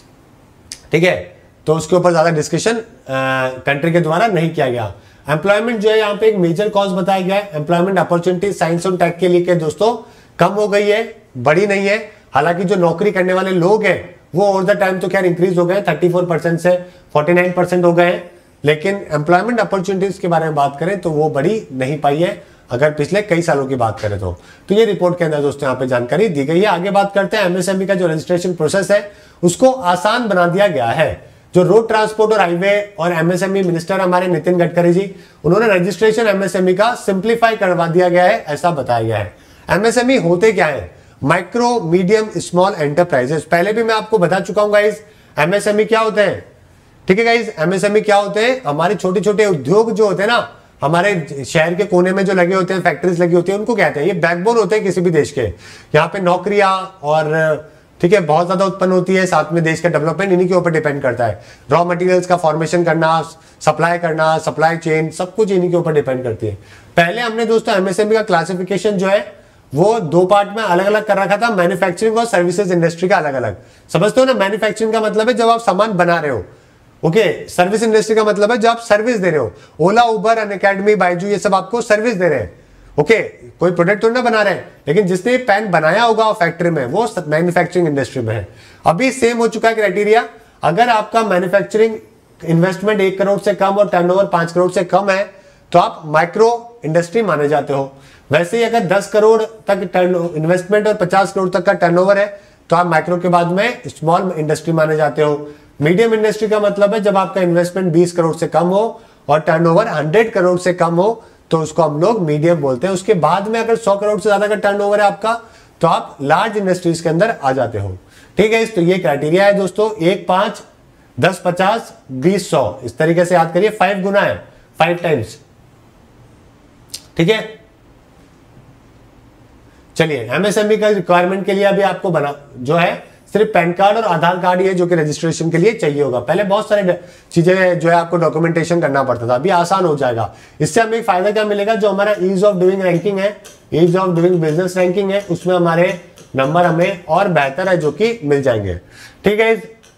ठीक है तो उसके ऊपर ज्यादा डिस्कशन कंट्री के द्वारा नहीं किया गया। एम्प्लॉयमेंट जो है यहाँ पे एक मेजर कॉज बताया गया है। एम्प्लॉयमेंट अपॉर्चुनिटी साइंस और टेक के लिए के दोस्तों कम हो गई है, बड़ी नहीं है। हालांकि जो नौकरी करने वाले लोग हैं वो ओवर द टाइम तो खैर इंक्रीज हो गए, थर्टी फोर परसेंट से फोर्टी नाइन परसेंट हो गए हैं, लेकिन एम्प्लॉयमेंट अपॉर्चुनिटीज के बारे में बात करें तो वो बड़ी नहीं पाई है अगर पिछले कई सालों की बात करें तो। तो ये रिपोर्ट के अंदर दोस्तों यहाँ पे जानकारी दी गई है। आगे बात करते हैं एमएसएमई का जो रजिस्ट्रेशन प्रोसेस है उसको आसान बना दिया गया है। जो रोड ट्रांसपोर्ट और हाईवे और एमएसएमई मिनिस्टर हमारे नितिन गडकरी जी, उन्होंने रजिस्ट्रेशन एमएसएमई का सिंप्लीफाई करवा दिया गया है, ऐसा बताया गया है। एमएसएमई होते क्या है? Micro medium small enterprises. पहले भी मैं आपको बता चुका हूं गाइस एमएसएमई क्या होते हैं। ठीक है गाइस, एमएसएमई क्या होते हैं? हमारे छोटे छोटे उद्योग जो होते हैं ना हमारे शहर के कोने में जो लगे होते हैं, फैक्ट्रीज लगी होती है, उनको कहते हैं ये बैकबोन होते हैं किसी भी देश के। यहाँ पे नौकरियां और ठीक है बहुत ज्यादा उत्पन्न होती है, साथ में देश का डेवलपमेंट इन्हीं के ऊपर डिपेंड करता है। रॉ मटेरियल्स का फॉर्मेशन करना, सप्लाई करना, सप्लाई चेन सब कुछ इन्हीं के ऊपर डिपेंड करती है। पहले हमने दोस्तों एमएसएमई का क्लासिफिकेशन जो है वो दो पार्ट में अलग अलग कर रखा था, मैन्युफैक्चरिंग और सर्विसेज इंडस्ट्री का अलग अलग। समझते हो ना, मैन्युफैक्चरिंग का मतलब है जब आप सामान बना रहे हो, ओके। सर्विस इंडस्ट्री का मतलब है जब आप सर्विस दे रहे हो। ओला, उबर, अनअकैडमी, बायजू ये सब आपको सर्विस दे रहे हैं, ओके okay, कोई प्रोडक्ट तो ना बना रहे हैं, लेकिन जिसने पेन बनाया होगा फैक्ट्री में वो मैन्युफैक्चरिंग इंडस्ट्री में है। अभी सेम हो चुका है क्राइटेरिया। अगर आपका मैन्युफैक्चरिंग इन्वेस्टमेंट एक करोड़ से कम और टर्नओवर पांच करोड़ से कम है तो आप माइक्रो इंडस्ट्री माने जाते हो। वैसे ही अगर दस करोड़ तक टर्न इन्वेस्टमेंट और पचास करोड़ तक का टर्नओवर है तो आप माइक्रो के बाद में स्मॉल इंडस्ट्री माने जाते हो। मीडियम इंडस्ट्री का मतलब है जब आपका इन्वेस्टमेंट बीस करोड़ से कम हो और टर्नओवर सौ करोड़ से कम हो तो उसको हम लोग मीडियम बोलते हैं। उसके बाद में अगर सौ करोड़ से ज्यादा का टर्नओवर है आपका तो आप लार्ज इंडस्ट्रीज के अंदर आ जाते हो। ठीक है, तो ये क्राइटेरिया है दोस्तों, एक, पांच, दस, पचास, बीस, सौ, इस तरीके से याद करिए। फाइव गुना है, फाइव टाइम्स। ठीक है, चलिए एमएसएमई का रिक्वायरमेंट के लिए अभी आपको बना जो है सिर्फ पैन कार्ड और आधार कार्ड ही है जो कि रजिस्ट्रेशन के लिए चाहिए होगा। पहले बहुत सारे चीजें जो है आपको डॉक्यूमेंटेशन करना पड़ता था, अभी आसान हो जाएगा। इससे हमें फायदा क्या मिलेगा, जो हमारा ईज ऑफ डूइंग रैंकिंग है, ease of doing business ranking है, उसमें हमारे नंबर हमें और बेहतर है जो कि मिल जाएंगे। ठीक है,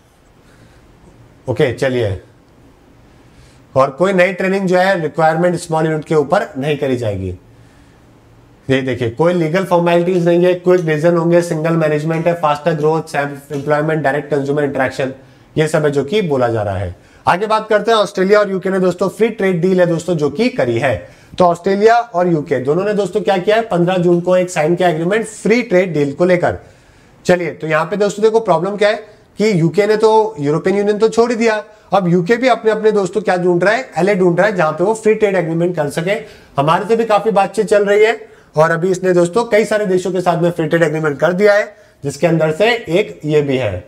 ओके चलिए। और कोई नई ट्रेनिंग जो है रिक्वायरमेंट स्मॉल यूनिट के ऊपर नहीं करी जाएगी। ये देखिए, कोई लीगल फॉर्मेलिटीज नहीं है, क्विक डिसीजन होंगे, सिंगल मैनेजमेंट है, faster growth, self employment, direct consumer interaction, ये सब है जो कि बोला जा रहा है। आगे बात करते हैं, ऑस्ट्रेलिया और यूके ने दोस्तों फ्री ट्रेड डील है दोस्तों जो कि करी है। तो ऑस्ट्रेलिया और यूके दोनों ने दोस्तों क्या किया है, पंद्रह जून को एक साइन किया एग्रीमेंट फ्री ट्रेड डील को लेकर। चलिए, तो यहाँ पे दोस्तों देखो प्रॉब्लम क्या है कि यूके ने तो यूरोपियन यूनियन तो छोड़ ही दिया, अब यूके भी अपने अपने दोस्तों क्या ढूंढ रहा है, एलए ढूंढ रहा है जहां पे वो फ्री ट्रेड एग्रीमेंट कर सके। हमारे से भी काफी बातचीत चल रही है और अभी इसने दोस्तों कई सारे देशों के साथ में फ्री ट्रेड एग्रीमेंट कर दिया है, जिसके अंदर से एक ये भी है,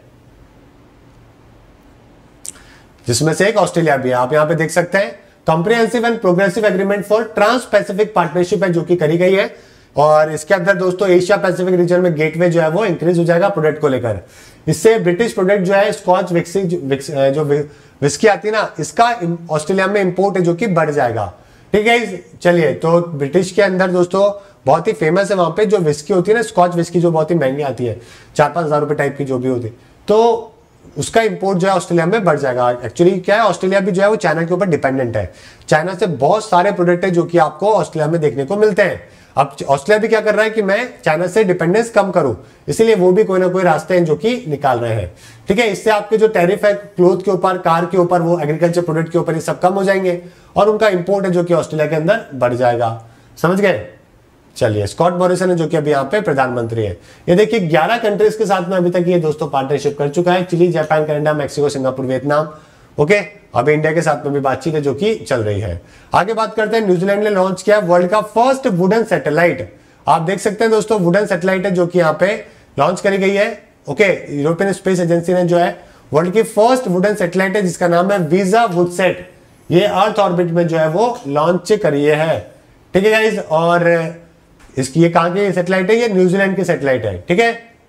जिसमें से एक ऑस्ट्रेलिया भी है। आप यहां पे देख सकते हैं comprehensive and progressive agreement for trans Pacific partnership है जो कि करी गई है। और इसके अंदर दोस्तों एशिया पैसिफिक रीजन में गेटवे जो है वो इंक्रीज हो जाएगा प्रोडक्ट को लेकर। इससे ब्रिटिश प्रोडक्ट जो है स्कॉच विस्की जो विस्की आती है ना, इसका ऑस्ट्रेलिया में इंपोर्ट है जो कि बढ़ जाएगा। ठीक है, चलिए, तो ब्रिटिश के अंदर दोस्तों बहुत ही फेमस है वहां पे जो विस्की होती है ना, स्कॉच विस्की, जो बहुत ही महंगी आती है, चार पांच हजार रुपए टाइप की जो भी होती है, तो उसका इंपोर्ट जो है ऑस्ट्रेलिया में बढ़ जाएगा। एक्चुअली क्या है, ऑस्ट्रेलिया भी जो है वो चाइना के ऊपर डिपेंडेंट है। चाइना से बहुत सारे प्रोडक्ट है जो कि आपको ऑस्ट्रेलिया में देखने को मिलते हैं। अब ऑस्ट्रेलिया भी क्या कर रहा है कि मैं चाइना से डिपेंडेंस कम करूं, इसीलिए वो भी कोई ना कोई रास्ते हैं जो कि निकाल रहे हैं। ठीक है, इससे आपके जो टैरिफ है क्लोथ के ऊपर, कार के ऊपर, वो एग्रीकल्चर प्रोडक्ट के ऊपर, ये सब कम हो जाएंगे और उनका इंपोर्ट है जो कि ऑस्ट्रेलिया के अंदर बढ़ जाएगा। समझ गए? चलिए, स्कॉट मॉरिसन है जो कि अभी यहाँ पे प्रधानमंत्री है। ये देखिए ग्यारह कंट्रीज के साथ में अभी तक ये दोस्तों पार्टनरशिप कर चुका है, Chile, Japan, Canada, Mexico, Singapore, Vietnam. Okay, अभी इंडिया के साथ में भी बातचीत है जो कि चल रही है। आगे बात करते हैं, न्यूजीलैंड ने लॉन्च किया वर्ल्ड का फर्स्ट वुडन सैटेलाइट। आप देख सकते हैं दोस्तों, वुडन सैटेलाइट है जो कि यहाँ पे लॉन्च करी गई है। ओके, यूरोपियन स्पेस एजेंसी ने जो है वर्ल्ड की फर्स्ट वुडन सैटेलाइट है जिसका नाम है वीजा वुडसेट, ये अर्थ ऑर्बिट में जो है वो लॉन्च करी है। ठीक है गाइस, और इसकी ये कहां की सैटेलाइट है, ये न्यूजीलैंड की सैटेलाइट है। ठीक है,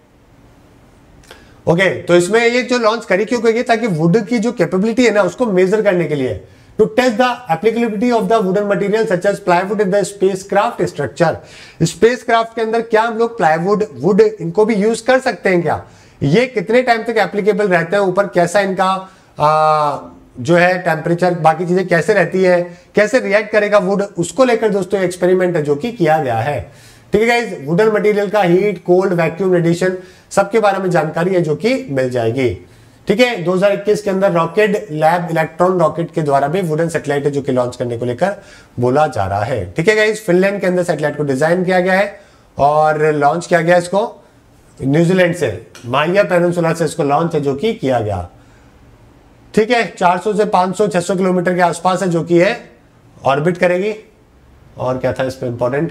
ओके okay, तो इसमें ये जो लॉन्च करी क्यों गई है, ताकि वुड की जो कैपेबिलिटी है ना उसको मेजर करने के लिए, to test the applicability of the wooden material such as plywood in the spacecraft structure. Spacecraft के अंदर क्या हम लोग प्लाईवुड, वुड इनको भी यूज कर सकते हैं क्या, ये कितने टाइम तक एप्लीकेबल रहते हैं, ऊपर कैसा इनका आ, जो है टेम्परेचर, बाकी चीजें कैसे रहती है, कैसे रिएक्ट करेगा वुड, उसको लेकर दोस्तों एक्सपेरिमेंट है जो कि किया गया है। ठीक है गाइस, वुडन मटेरियल का हीट, कोल्ड, वैक्यूम, रेडिएशन सबके बारे में जानकारी है जो कि मिल जाएगी। ठीक है, दो हज़ार इक्कीस के अंदर रॉकेट लैब इलेक्ट्रॉन रॉकेट के द्वारा भी वुडन सैटेलाइट है जो कि लॉन्च करने को लेकर बोला जा रहा है। ठीक है गाइस, फिनलैंड के अंदर सैटेलाइट को डिजाइन किया गया है और लॉन्च किया गया इसको न्यूजीलैंड से, माइया पेनिनसुला से इसको लॉन्च है जो कि किया गया। ठीक है, चार सौ से पाँच सौ छह सौ किलोमीटर के आसपास है जो कि है ऑर्बिट करेगी। और क्या था इस पे इंपॉर्टेंट,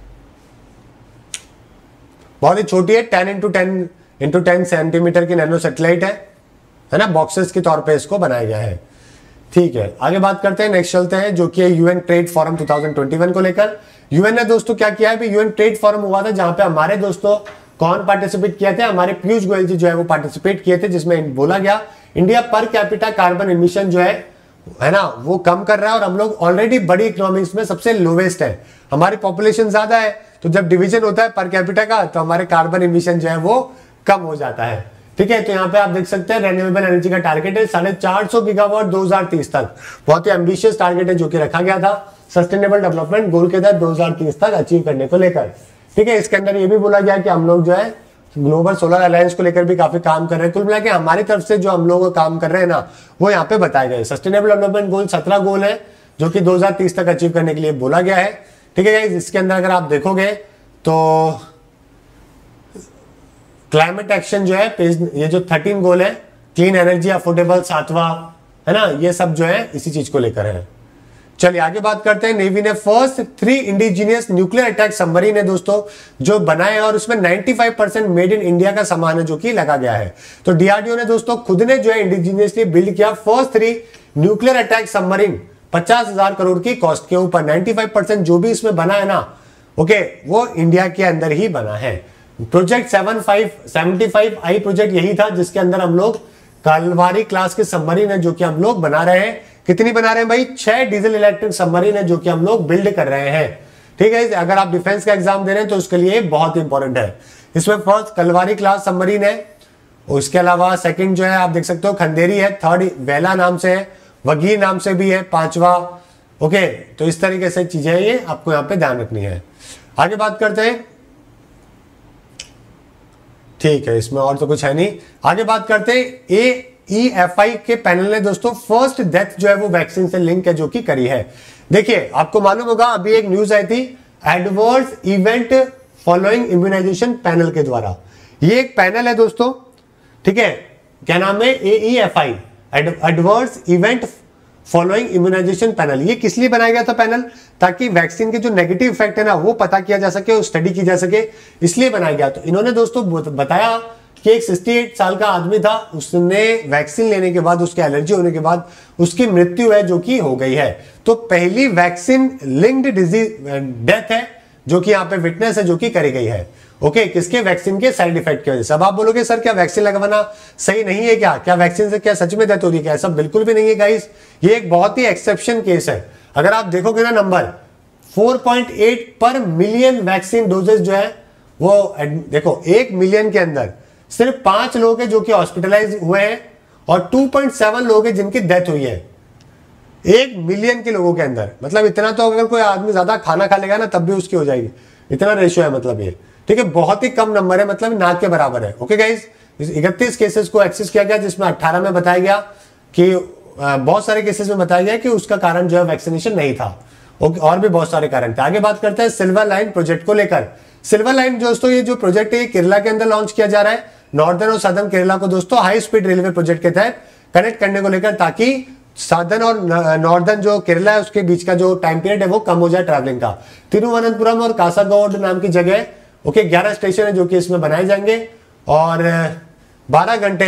बहुत ही छोटी है, ten into ten into ten centimetre की नैनो सैटेलाइट है है ना, बॉक्सेस के तौर पे इसको बनाया गया है। ठीक है, आगे बात करते हैं, नेक्स्ट चलते हैं जो कि यूएन ट्रेड फोरम दो हज़ार इक्कीस को लेकर। यूएन ने दोस्तों क्या किया है, यूएन ट्रेड फोरम हुआ था जहां पे हमारे दोस्तों कौन पार्टिसिपेट किए थे, हमारे पीयूष गोयल जी जो है वो पार्टिसिपेट किए थे, जिसमें बोला गया India per capita carbon emission जो है है ना वो कम कर रहा है और हम लोग ऑलरेडी बड़ी इकोनॉमीज में सबसे लोवेस्ट है, हमारी पॉपुलेशन ज्यादा है, तो जब डिवीजन होता है पर कैपिटा का तो हमारे कार्बन इमिशन जो है वो कम हो जाता है। ठीक है, तो यहाँ पे आप देख सकते हैं रेन्यूएबल एनर्जी का टारगेट है साढ़े चार सौ गीगावाट दो हज़ार तीस तक, बहुत ही एम्बिशियस टारगेट है जो कि रखा गया था सस्टेनेबल डेवलपमेंट गोल के तहत दो हज़ार तीस तक अचीव करने को लेकर। ठीक है, इसके अंदर ये भी बोला गया कि हम लोग जो है ग्लोबल सोलर अलायंस को लेकर भी काफी काम कर रहे हैं। कुल मिला के हमारी तरफ से जो हम लोग काम कर रहे हैं ना वो यहाँ पे बताए गए। सस्टेनेबल डेवलपमेंट गोल सत्रह गोल है जो कि दो हज़ार तीस तक अचीव करने के लिए बोला गया है। ठीक है, इसके अंदर अगर आप देखोगे तो क्लाइमेट एक्शन जो है पेज, ये जो थर्टीन गोल है, क्लीन एनर्जी, अफोर्डेबल सातवां, है ना, ये सब जो है इसी चीज को लेकर है। चलिए आगे बात करते हैं, नेवी ने first three indigenous nuclear attack submarine है दोस्तों जो बनाए हैं और उसमें पचानवे परसेंट मेड इन इंडिया का सामान है जो कि लगा गया है। तो डीआरडीओ ने दोस्तों खुद ने जो है इंडिजीनियसली बिल्ड किया first three nuclear attack submarine पचास हजार करोड़ की कॉस्ट के ऊपर। पचानवे परसेंट जो भी इसमें बना है ना, ओके, वो इंडिया के अंदर ही बना है। Project seven five seventy five I project यही था जिसके अंदर हम लोग कलवारी क्लास के सबमरीन है जो कि हम लोग बना रहे हैं। कितनी बना रहे हैं भाई? छह डीजल इलेक्ट्रिक सबमरीन है जो कि हम लोग बिल्ड कर रहे हैं। ठीक है, अगर आप डिफेंस का एग्जाम दे रहे हैं तो उसके लिए बहुत इंपॉर्टेंट है। इसमें फर्स्ट कलवारी क्लास सबमरीन है, उसके अलावा सेकंड जो है आप देख सकते हो खंडेरी है, थर्ड वेला नाम से है, वगीर नाम से भी है, पांचवा। ओके, तो इस तरीके से चीजें ये आपको यहाँ पे ध्यान रखनी है। आगे बात करते हैं। ठीक है, इसमें और तो कुछ है नहीं। आगे बात करते हैं। ए ई एफ आई के पैनल ने दोस्तों फर्स्ट डेथ जो है वो वैक्सीन से लिंक है जो कि करी है। देखिए, आपको मालूम होगा अभी एक न्यूज आई थी adverse event following immunisation panel के द्वारा। ये एक पैनल है दोस्तों, ठीक है, क्या नाम है? A E F I, adverse event following immunisation panel. ये किस लिए बनाया गया था पैनल? ताकि वैक्सीन के जो नेगेटिव इफेक्ट है ना वो पता किया जा सके, स्टडी की जा सके, इसलिए बनाया गया। तो इन्होंने दोस्तों बताया कि एक अड़सठ साल का आदमी था, उसने वैक्सीन लेने के बाद उसके एलर्जी होने के बाद उसकी मृत्यु है जो कि हो गई है। तो पहली वैक्सीन लिंक्ड डिजीज डेथ है जो कि यहाँ पे विटनेस है जो कि करी गई है। ओके, किसके? वैक्सीन के साइड इफेक्ट की वजह से। अब आप बोलोगे सर क्या वैक्सीन लगवाना सही नहीं है क्या? क्या वैक्सीन से क्या सच में डेथ हो रही है क्या? ऐसा बिल्कुल भी नहीं है गाइस, ये एक बहुत ही एक्सेप्शन केस है। अगर आप देखोगे ना नंबर चार पॉइंट आठ पर मिलियन वैक्सीन डोजेस जो है वो देखो, एक मिलियन के अंदर सिर्फ पांच लोग हैं जो कि हॉस्पिटलाइज हुए हैं और टू पॉइंट सेवन लोग हैं जिनकी डेथ हुई है एक मिलियन के लोगों के अंदर। मतलब इतना तो अगर कोई आदमी ज्यादा खाना खा लेगा ना तब भी उसकी हो जाएगी, इतना रेशियो है मतलब ये। ठीक है, बहुत ही कम नंबर है, मतलब ना के बराबर है। ओके गाइस, इकतीस केसेस को एक्सेस किया गया जिसमें अठारह में बताया गया कि बहुत सारे केसेस में बताया गया कि उसका कारण जो है वैक्सीनेशन नहीं था। ओके, और भी बहुत सारे कारण थे। आगे बात करते हैं सिल्वर लाइन प्रोजेक्ट को लेकर। सिल्वर लाइन दोस्तों ये जो प्रोजेक्ट है केरला के अंदर लॉन्च किया जा रहा है। नॉर्दर्न और सदर्न केरला को दोस्तों हाई स्पीड रेलवे प्रोजेक्ट के तहत कनेक्ट करने को लेकर, ताकि सदर्न और नॉर्दर्न जो केरला है उसके बीच का जो टाइम पीरियड है वो कम हो जाए ट्रैवलिंग का। तिरुवनंतपुरम और कासागोड नाम की जगह ओके ग्यारह स्टेशन है जो कि इसमें बनाए जाएंगे और बारह घंटे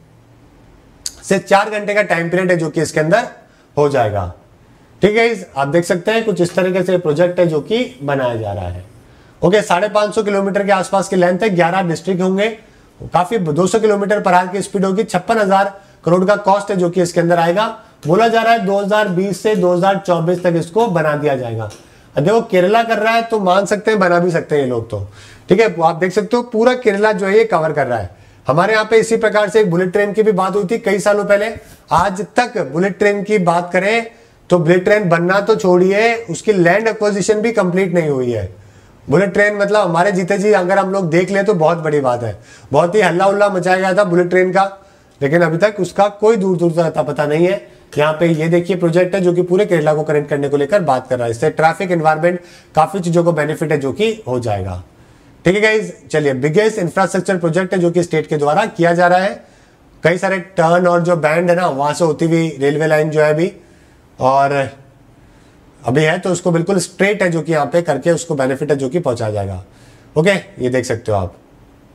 से चार घंटे का टाइम पीरियड है जो कि इसके अंदर हो जाएगा। ठीक है, आप देख सकते हैं कुछ इस तरीके से प्रोजेक्ट है जो कि बनाया जा रहा है। ओके, साढ़े पांच सौ किलोमीटर के आसपास की लेंथ है, ग्यारह डिस्ट्रिक्ट होंगे, काफी दो सौ किलोमीटर पर आवर की स्पीड होगी, छप्पन हजार करोड़ का कॉस्ट है जो कि इसके अंदर आएगा। बोला जा रहा है दो हज़ार बीस से दो हज़ार चौबीस तक इसको बना दिया जाएगा। देखो केरला कर रहा है तो मान सकते हैं, बना भी सकते हैं ये लोग तो। ठीक है, आप देख सकते हो पूरा केरला जो है ये कवर कर रहा है। हमारे यहाँ पे इसी प्रकार से एक बुलेट ट्रेन की भी बात हुई थी कई सालों पहले। आज तक बुलेट ट्रेन की बात करें तो बुलेट ट्रेन बनना तो छोड़िए, उसकी लैंड एक्विजिशन भी कंप्लीट नहीं हुई है। बुलेट ट्रेन मतलब हमारे जीते जी अगर हम लोग देख ले तो बहुत बड़ी बात है। बहुत ही हल्ला उल्ला मचाया गया था बुलेट ट्रेन का, लेकिन अभी तक उसका कोई दूर दूर तक पता नहीं है। यहाँ पे ये देखिए प्रोजेक्ट है जो कि पूरे केरला को कनेक्ट करने को लेकर बात कर रहा है। इससे ट्रैफिक एनवायरमेंट काफी चीजों को बेनिफिट है जो कि हो जाएगा। ठीक है गाइस, चलिए बिगेस्ट इंफ्रास्ट्रक्चर प्रोजेक्ट है जो कि स्टेट के द्वारा किया जा रहा है। कई सारे टर्न और जो बैंड है ना वहां से होती हुई रेलवे लाइन जो है अभी और अभी है तो उसको बिल्कुल स्ट्रेट है जो कि यहाँ पे करके उसको बेनिफिट है जो कि पहुंचा जाएगा। ओके, ये देख सकते हो आप।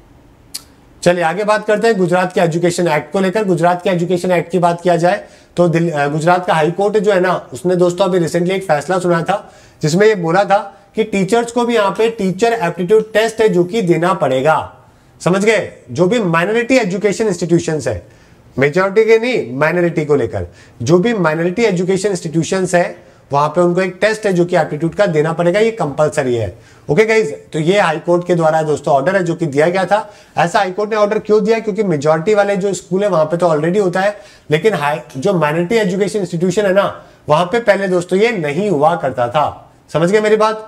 चलिए आगे बात करते हैं गुजरात के एजुकेशन एक्ट को लेकर। गुजरात के एजुकेशन एक्ट की बात किया जाए तो गुजरात का हाई कोर्ट जो है ना उसने दोस्तों अभी रिसेंटली एक फैसला सुना था जिसमें ये बोला था कि टीचर्स को भी यहाँ पे टीचर एप्टीट्यूड टेस्ट है जो कि देना पड़ेगा। समझ गए? जो भी माइनॉरिटी एजुकेशन इंस्टीट्यूशंस है, मेजॉरिटी के नहीं, माइनॉरिटी को लेकर जो भी माइनॉरिटी एजुकेशन इंस्टीट्यूशंस है वहां पे उनको एक टेस्ट है जो कि एप्टीट्यूड का देना पड़ेगा, ये कंपलसरी है। ओके गाइज, तो ये हाई कोर्ट के द्वारा दोस्तों ऑर्डर है जो कि दिया गया था। ऐसा हाई कोर्ट ने ऑर्डर क्यों दिया? क्योंकि मेजॉरिटी वाले जो स्कूल है वहां पे तो ऑलरेडी होता है, लेकिन हाई जो माइनॉरिटी एजुकेशन इंस्टीट्यूशन है ना वहां पे पहले दोस्तों ये नहीं हुआ करता था। समझ गए मेरी बात?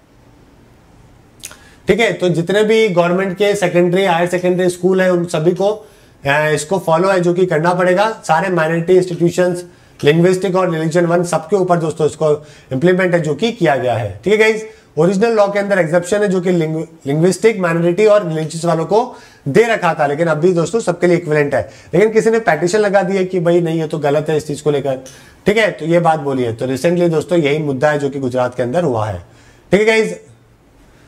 ठीक है, तो जितने भी गवर्नमेंट के सेकेंडरी हायर सेकेंडरी स्कूल है उन सभी को इसको फॉलो है जो कि करना पड़ेगा। सारे माइनॉरिटी इंस्टीट्यूशंस, लिंग्विस्टिक और रिलीजन वन सबके ऊपर दोस्तों इसको इंप्लीमेंट है जो कि किया गया है। ठीक है गाइस, ओरिजिनल लॉ के अंदर एग्जेप्शन है जो कि लिंग्विस्टिक, माइनॉरिटी और रिलीजियस वालों को दे रखा था, लेकिन अभी दोस्तों सबके लिए इक्विवेलेंट है। लेकिन किसी ने पैटिशन लगा दी है कि भाई नहीं ये तो गलत है इस चीज को लेकर। ठीक है, तो ये बात बोली है। तो रिसेंटली दोस्तों यही मुद्दा है जो कि गुजरात के अंदर हुआ है। ठीक है गाइस,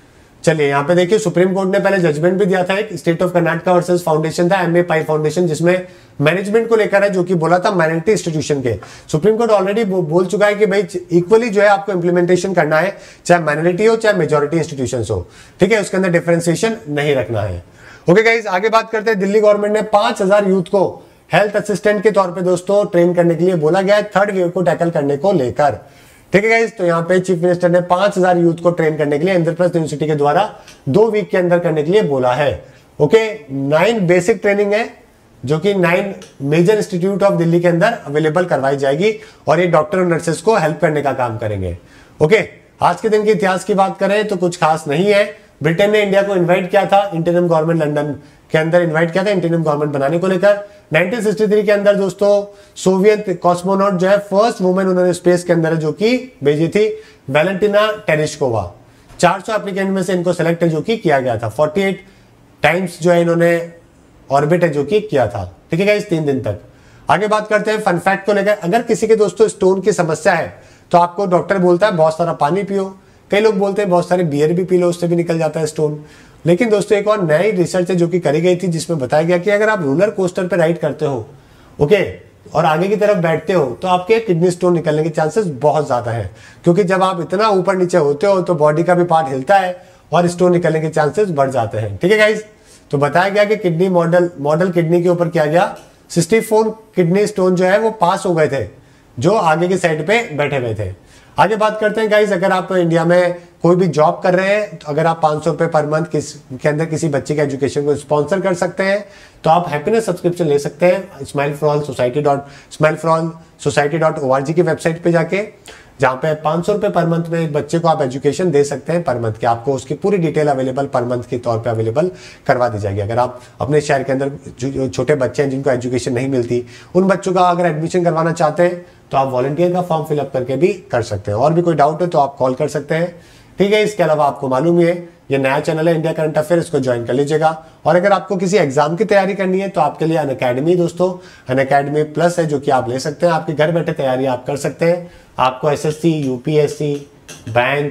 चलिए यहाँ पे देखिए, सुप्रीम कोर्ट ने पहले जजमेंट भी दिया था, एक state of Karnataka versus foundation था, एमए पाई फाउंडेशन, जिसमें मैनेजमेंट को लेकर है, जो कि बोला था माइनॉरिटी इंस्टीट्यूशन के। सुप्रीम कोर्ट ऑलरेडी बोल चुका है कि भाई इक्वली जो है आपको इंप्लीमेंटेशन करना है, चाहे माइनॉरिटी हो चाहे मेजोरिटी इंस्टीट्यूशन हो, ठीक है, उसके अंदर डिफरेंशिएशन नहीं रखना है। ओके गाइस, आगे बात करते हैं। दिल्ली गवर्नमेंट ने पांच हजार यूथ को हेल्थ असिस्टेंट के तौर पे दोस्तों ट्रेन करने के लिए बोला गया है, थर्ड वेव को टैकल करने को लेकर, ठीक है गाइस। तो यहाँ पे चीफ मिनिस्टर ने पांच हजार यूथ को ट्रेन करने के लिए इंद्रप्रस्थ यूनिवर्सिटी के द्वारा दो वीक के अंदर करने के लिए बोला है। ओके, नाइन बेसिक ट्रेनिंग है जो कि nine major institute of Delhi के अंदर अवेलेबल करवाई जाएगी और ये डॉक्टर और नर्सेस को हेल्प करने का काम करेंगे। ओके, आज के दिन के इतिहास की बात करें तो कुछ खास नहीं है। ब्रिटेन ने इंडिया को इनवाइट किया था, इंटरिम गवर्नमेंट लंदन के अंदर इनवाइट किया था इंटरिम गवर्नमेंट बनाने को लेकर। नाइनटीन सिक्सटी थ्री के अंदर दोस्तों सोवियत कॉस्मोनॉट जो है फर्स्ट वुमेन उन्होंने स्पेस के अंदर जो कि भेजी थी, वैलेंटिना टेरेस्कोवा। चार सौ एप्लीकेंट में से इनको सेलेक्ट जो कि किया गया था, अड़तालीस टाइम्स जो है इन्होंने ऑर्बिट है जो कि किया था, ठीक है इस तीन दिन तक। आगे बात करते हैं फन फैक्ट को लेकर। अगर किसी के दोस्तों स्टोन की समस्या है तो आपको डॉक्टर बोलता है बहुत सारा पानी पियो, कई लोग बोलते हैं बहुत सारे बियर भी पी लो, उससे भी निकल जाता है स्टोन। लेकिन दोस्तों एक और नई रिसर्च है जो कि करी गई थी, जिसमें बताया गया कि अगर आप रोलर कोस्टर पे राइड करते हो, ओके, और आगे की तरफ बैठते हो तो आपके किडनी स्टोन निकलने के चांसेस बहुत ज्यादा है, क्योंकि जब आप इतना ऊपर नीचे होते हो तो बॉडी का भी पार्ट हिलता है और स्टोन निकलने के चांसेस बढ़ जाते हैं, ठीक है गाइस। तो बताया गया कि किडनी मॉडल मॉडल किडनी के ऊपर किया गया, सिक्सटी फोर किडनी स्टोन जो है वो पास हो गए थे जो आगे की साइड पे बैठे हुए थे। आगे बात करते हैं गाइस, अगर आप इंडिया में कोई भी जॉब कर रहे हैं तो अगर आप पाँच सौ रुपए पर मंथ किस के अंदर किसी बच्चे के एजुकेशन को स्पॉन्सर कर सकते हैं तो आप हैप्पीनेस सब्सक्रिप्शन ले सकते हैं smile for all society dot smile for all society dot O R G की वेबसाइट पे जाके, जहाँ पे पाँच सौ रुपए पर मंथ में एक बच्चे को आप एजुकेशन दे सकते हैं पर मंथ के। आपको उसकी पूरी डिटेल अवेलेबल पर मंथ के तौर पे अवेलेबल करवा दी जाएगी। अगर आप अपने शहर के अंदर जो छोटे बच्चे हैं जिनको एजुकेशन नहीं मिलती, उन बच्चों का अगर एडमिशन करवाना चाहते हैं तो आप वॉलंटियर का फॉर्म फिलअप करके भी कर सकते हैं। और भी कोई डाउट है तो आप कॉल कर सकते हैं, ठीक है। इसके अलावा आपको मालूम ही है ये नया चैनल है इंडिया करंट अफेयर, इसको ज्वाइन कर लीजिएगा। और अगर आपको किसी एग्जाम की तैयारी करनी है तो आपके लिए अनअकैडमी दोस्तों, अनअकैडमी प्लस है जो कि आप ले सकते हैं। आपके घर बैठे तैयारी आप कर सकते हैं। आपको SSC, UPSC, bank,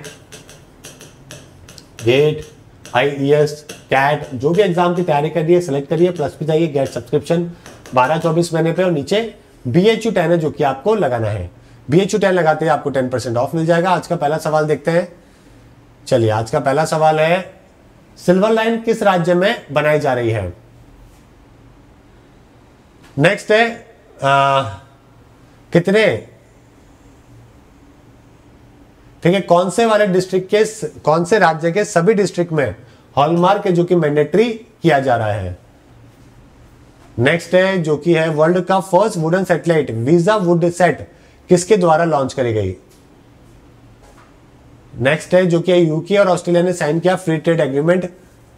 GATE, IES, CAT जो भी एग्जाम की तैयारी कर रही है सेलेक्ट करिए, प्लस पे जाइए, गेट सब्सक्रिप्शन बारह चौबीस महीने पे और नीचे बी एच यू टेन है जो कि आपको लगाना है। बी एच यू टेन लगाते हैं आपको टेन परसेंट ऑफ मिल जाएगा। आज का पहला सवाल देखते हैं। चलिए आज का पहला सवाल है, सिल्वर लाइन किस राज्य में बनाई जा रही है? नेक्स्ट है आ, कितने, ठीक है, कौन से वाले डिस्ट्रिक्ट के, कौन से राज्य के सभी डिस्ट्रिक्ट में हॉलमार्क है जो कि मैंडेटरी किया जा रहा है? नेक्स्ट है जो कि है वर्ल्ड का फर्स्ट वुडन सैटेलाइट वीजा वुड सेट किसके द्वारा लॉन्च करी गई? नेक्स्ट है जो कि यूके और ऑस्ट्रेलिया ने साइन किया फ्री ट्रेड एग्रीमेंट,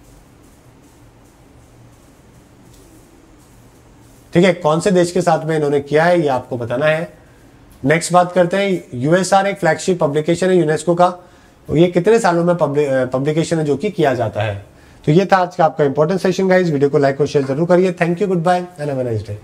ठीक है, कौन से देश के साथ में इन्होंने किया है ये आपको बताना है। नेक्स्ट बात करते हैं, यूएसआर एक फ्लैगशिप पब्लिकेशन है यूनेस्को का, ये कितने सालों में पब्लिकेशन है जो कि किया जाता है? तो ये था आज का आपका इंपॉर्टेंट सेशन गाइस। वीडियो को लाइक और शेयर जरूर करिए। Thank you, goodbye and have a nice day.